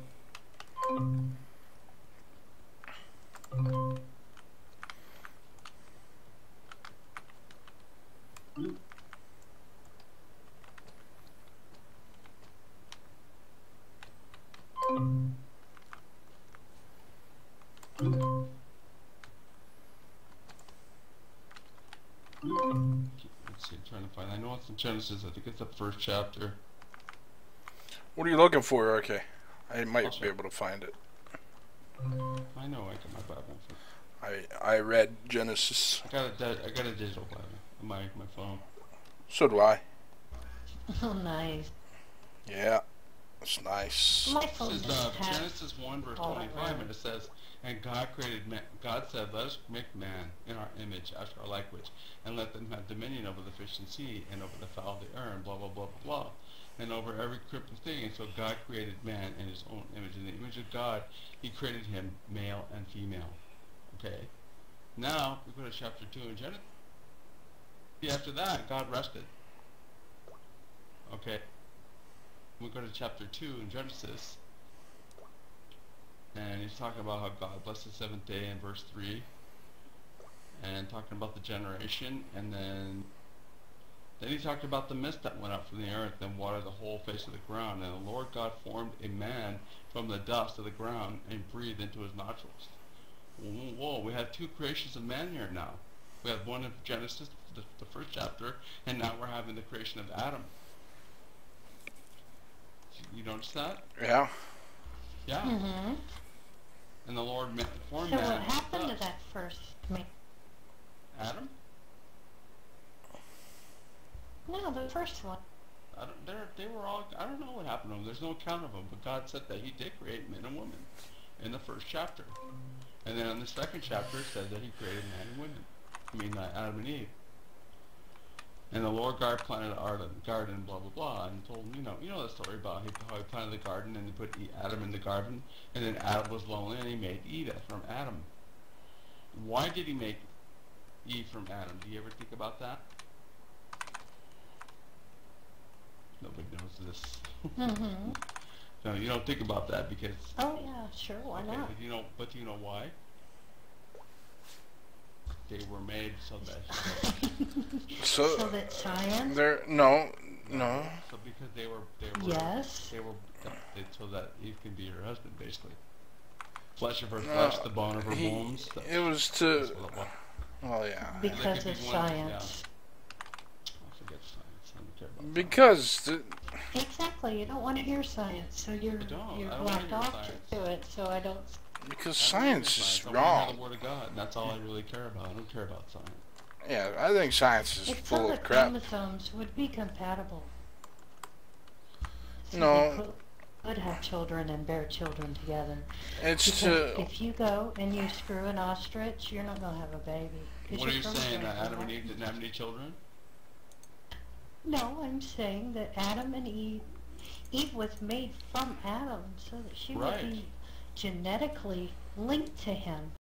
S4: Let's see, I'm trying to find. I know it's in Genesis. I think it's the first chapter.
S1: What are you looking for, okay? I might
S4: Also-
S1: be able to find it.
S4: I know I got my Bible.
S1: I I read Genesis.
S4: I got a di- I got a digital Bible on my my phone.
S1: So do I.
S5: Oh, nice.
S1: Yeah. That's nice.
S5: My
S4: This
S5: phone
S4: is uh,
S5: doesn't have
S4: Genesis one verse
S5: all that
S4: twenty-five,
S5: room.
S4: and it says, "And God created man. God said, Let us make man in our image, after our likeness, and let them have dominion over the fish in the sea, and over the fowl of the air, and blah blah blah blah blah, and over every creeping thing." And so God created man in His own image. In the image of God, He created him male and female. Okay. Now we go to chapter two in Genesis. After that, God rested. Okay. We go to chapter two in Genesis, and he's talking about how God blessed the seventh day in verse three, and talking about the generation, and then then he talked about the mist that went up from the earth and watered the whole face of the ground, and the Lord God formed a man from the dust of the ground and breathed into his nostrils. Whoa, we have two creations of man here now. We have one in Genesis, the, the first chapter, and now we're having the creation of Adam. You notice that?
S1: Yeah.
S4: Yeah.
S5: Mm-hmm.
S4: And the Lord ma- formed
S5: So
S4: man.
S5: what happened to
S4: dust.
S5: that first man?
S4: Adam?
S5: No, the first one.
S4: I don't, they're, they were all, I don't know what happened to them. There's no account of them, but God said that He did create men and women in the first chapter. And then in the second chapter it said that He created man and women. I mean, uh, Adam and Eve. And the Lord God planted a garden, blah, blah, blah, and told him, you know, you know the story about how He planted the garden and He put Adam in the garden, and then Adam was lonely and He made Eve from Adam. Why did He make Eve from Adam? Do you ever think about that? Nobody knows this.
S5: Mm-hmm.
S4: No, you don't think about that because...
S5: Oh yeah, sure, why
S4: okay,
S5: not?
S4: But you know, but do you know why? They were made so that...
S1: So,
S5: So that science?
S1: there, no, no.
S4: So because they were... They were
S5: Yes.
S4: They were... They, so that Eve can be her husband, basically. Flesh of her
S1: No,
S4: flesh, the bone of her
S1: he-
S4: bones. That,
S1: It was
S4: that's
S1: to,
S4: what it was.
S1: well, yeah.
S5: Because
S4: could
S5: of
S4: be one,
S5: science.
S4: I forget science. I don't care about science.
S1: Because, the,
S5: Exactly, you don't want to hear science, so you're,
S4: I don't.
S5: you're
S4: I don't wanna
S5: locked
S4: hear
S5: off
S4: science.
S5: to it, so I don't...
S1: because
S4: I don't care about
S1: science is
S4: I wanna hear
S1: wrong.
S4: the Word of God, and that's all I really care about. I don't care about science.
S1: Yeah, I think science is
S5: It's so
S1: full
S5: the
S1: of crap.
S5: chromosomes would be compatible. So
S1: No.
S5: they could- could have children and bear children together.
S1: It's
S5: Because
S1: to,
S5: if you go and you screw an ostrich, you're not going to have a baby. 'cause
S4: What are
S5: your
S4: you saying? That
S5: chromosomes
S4: Adam and
S5: are-
S4: Eve didn't have any children?
S5: No, I'm saying that Adam and Eve, Eve was made from Adam so that she
S4: Right.
S5: would be genetically linked to him.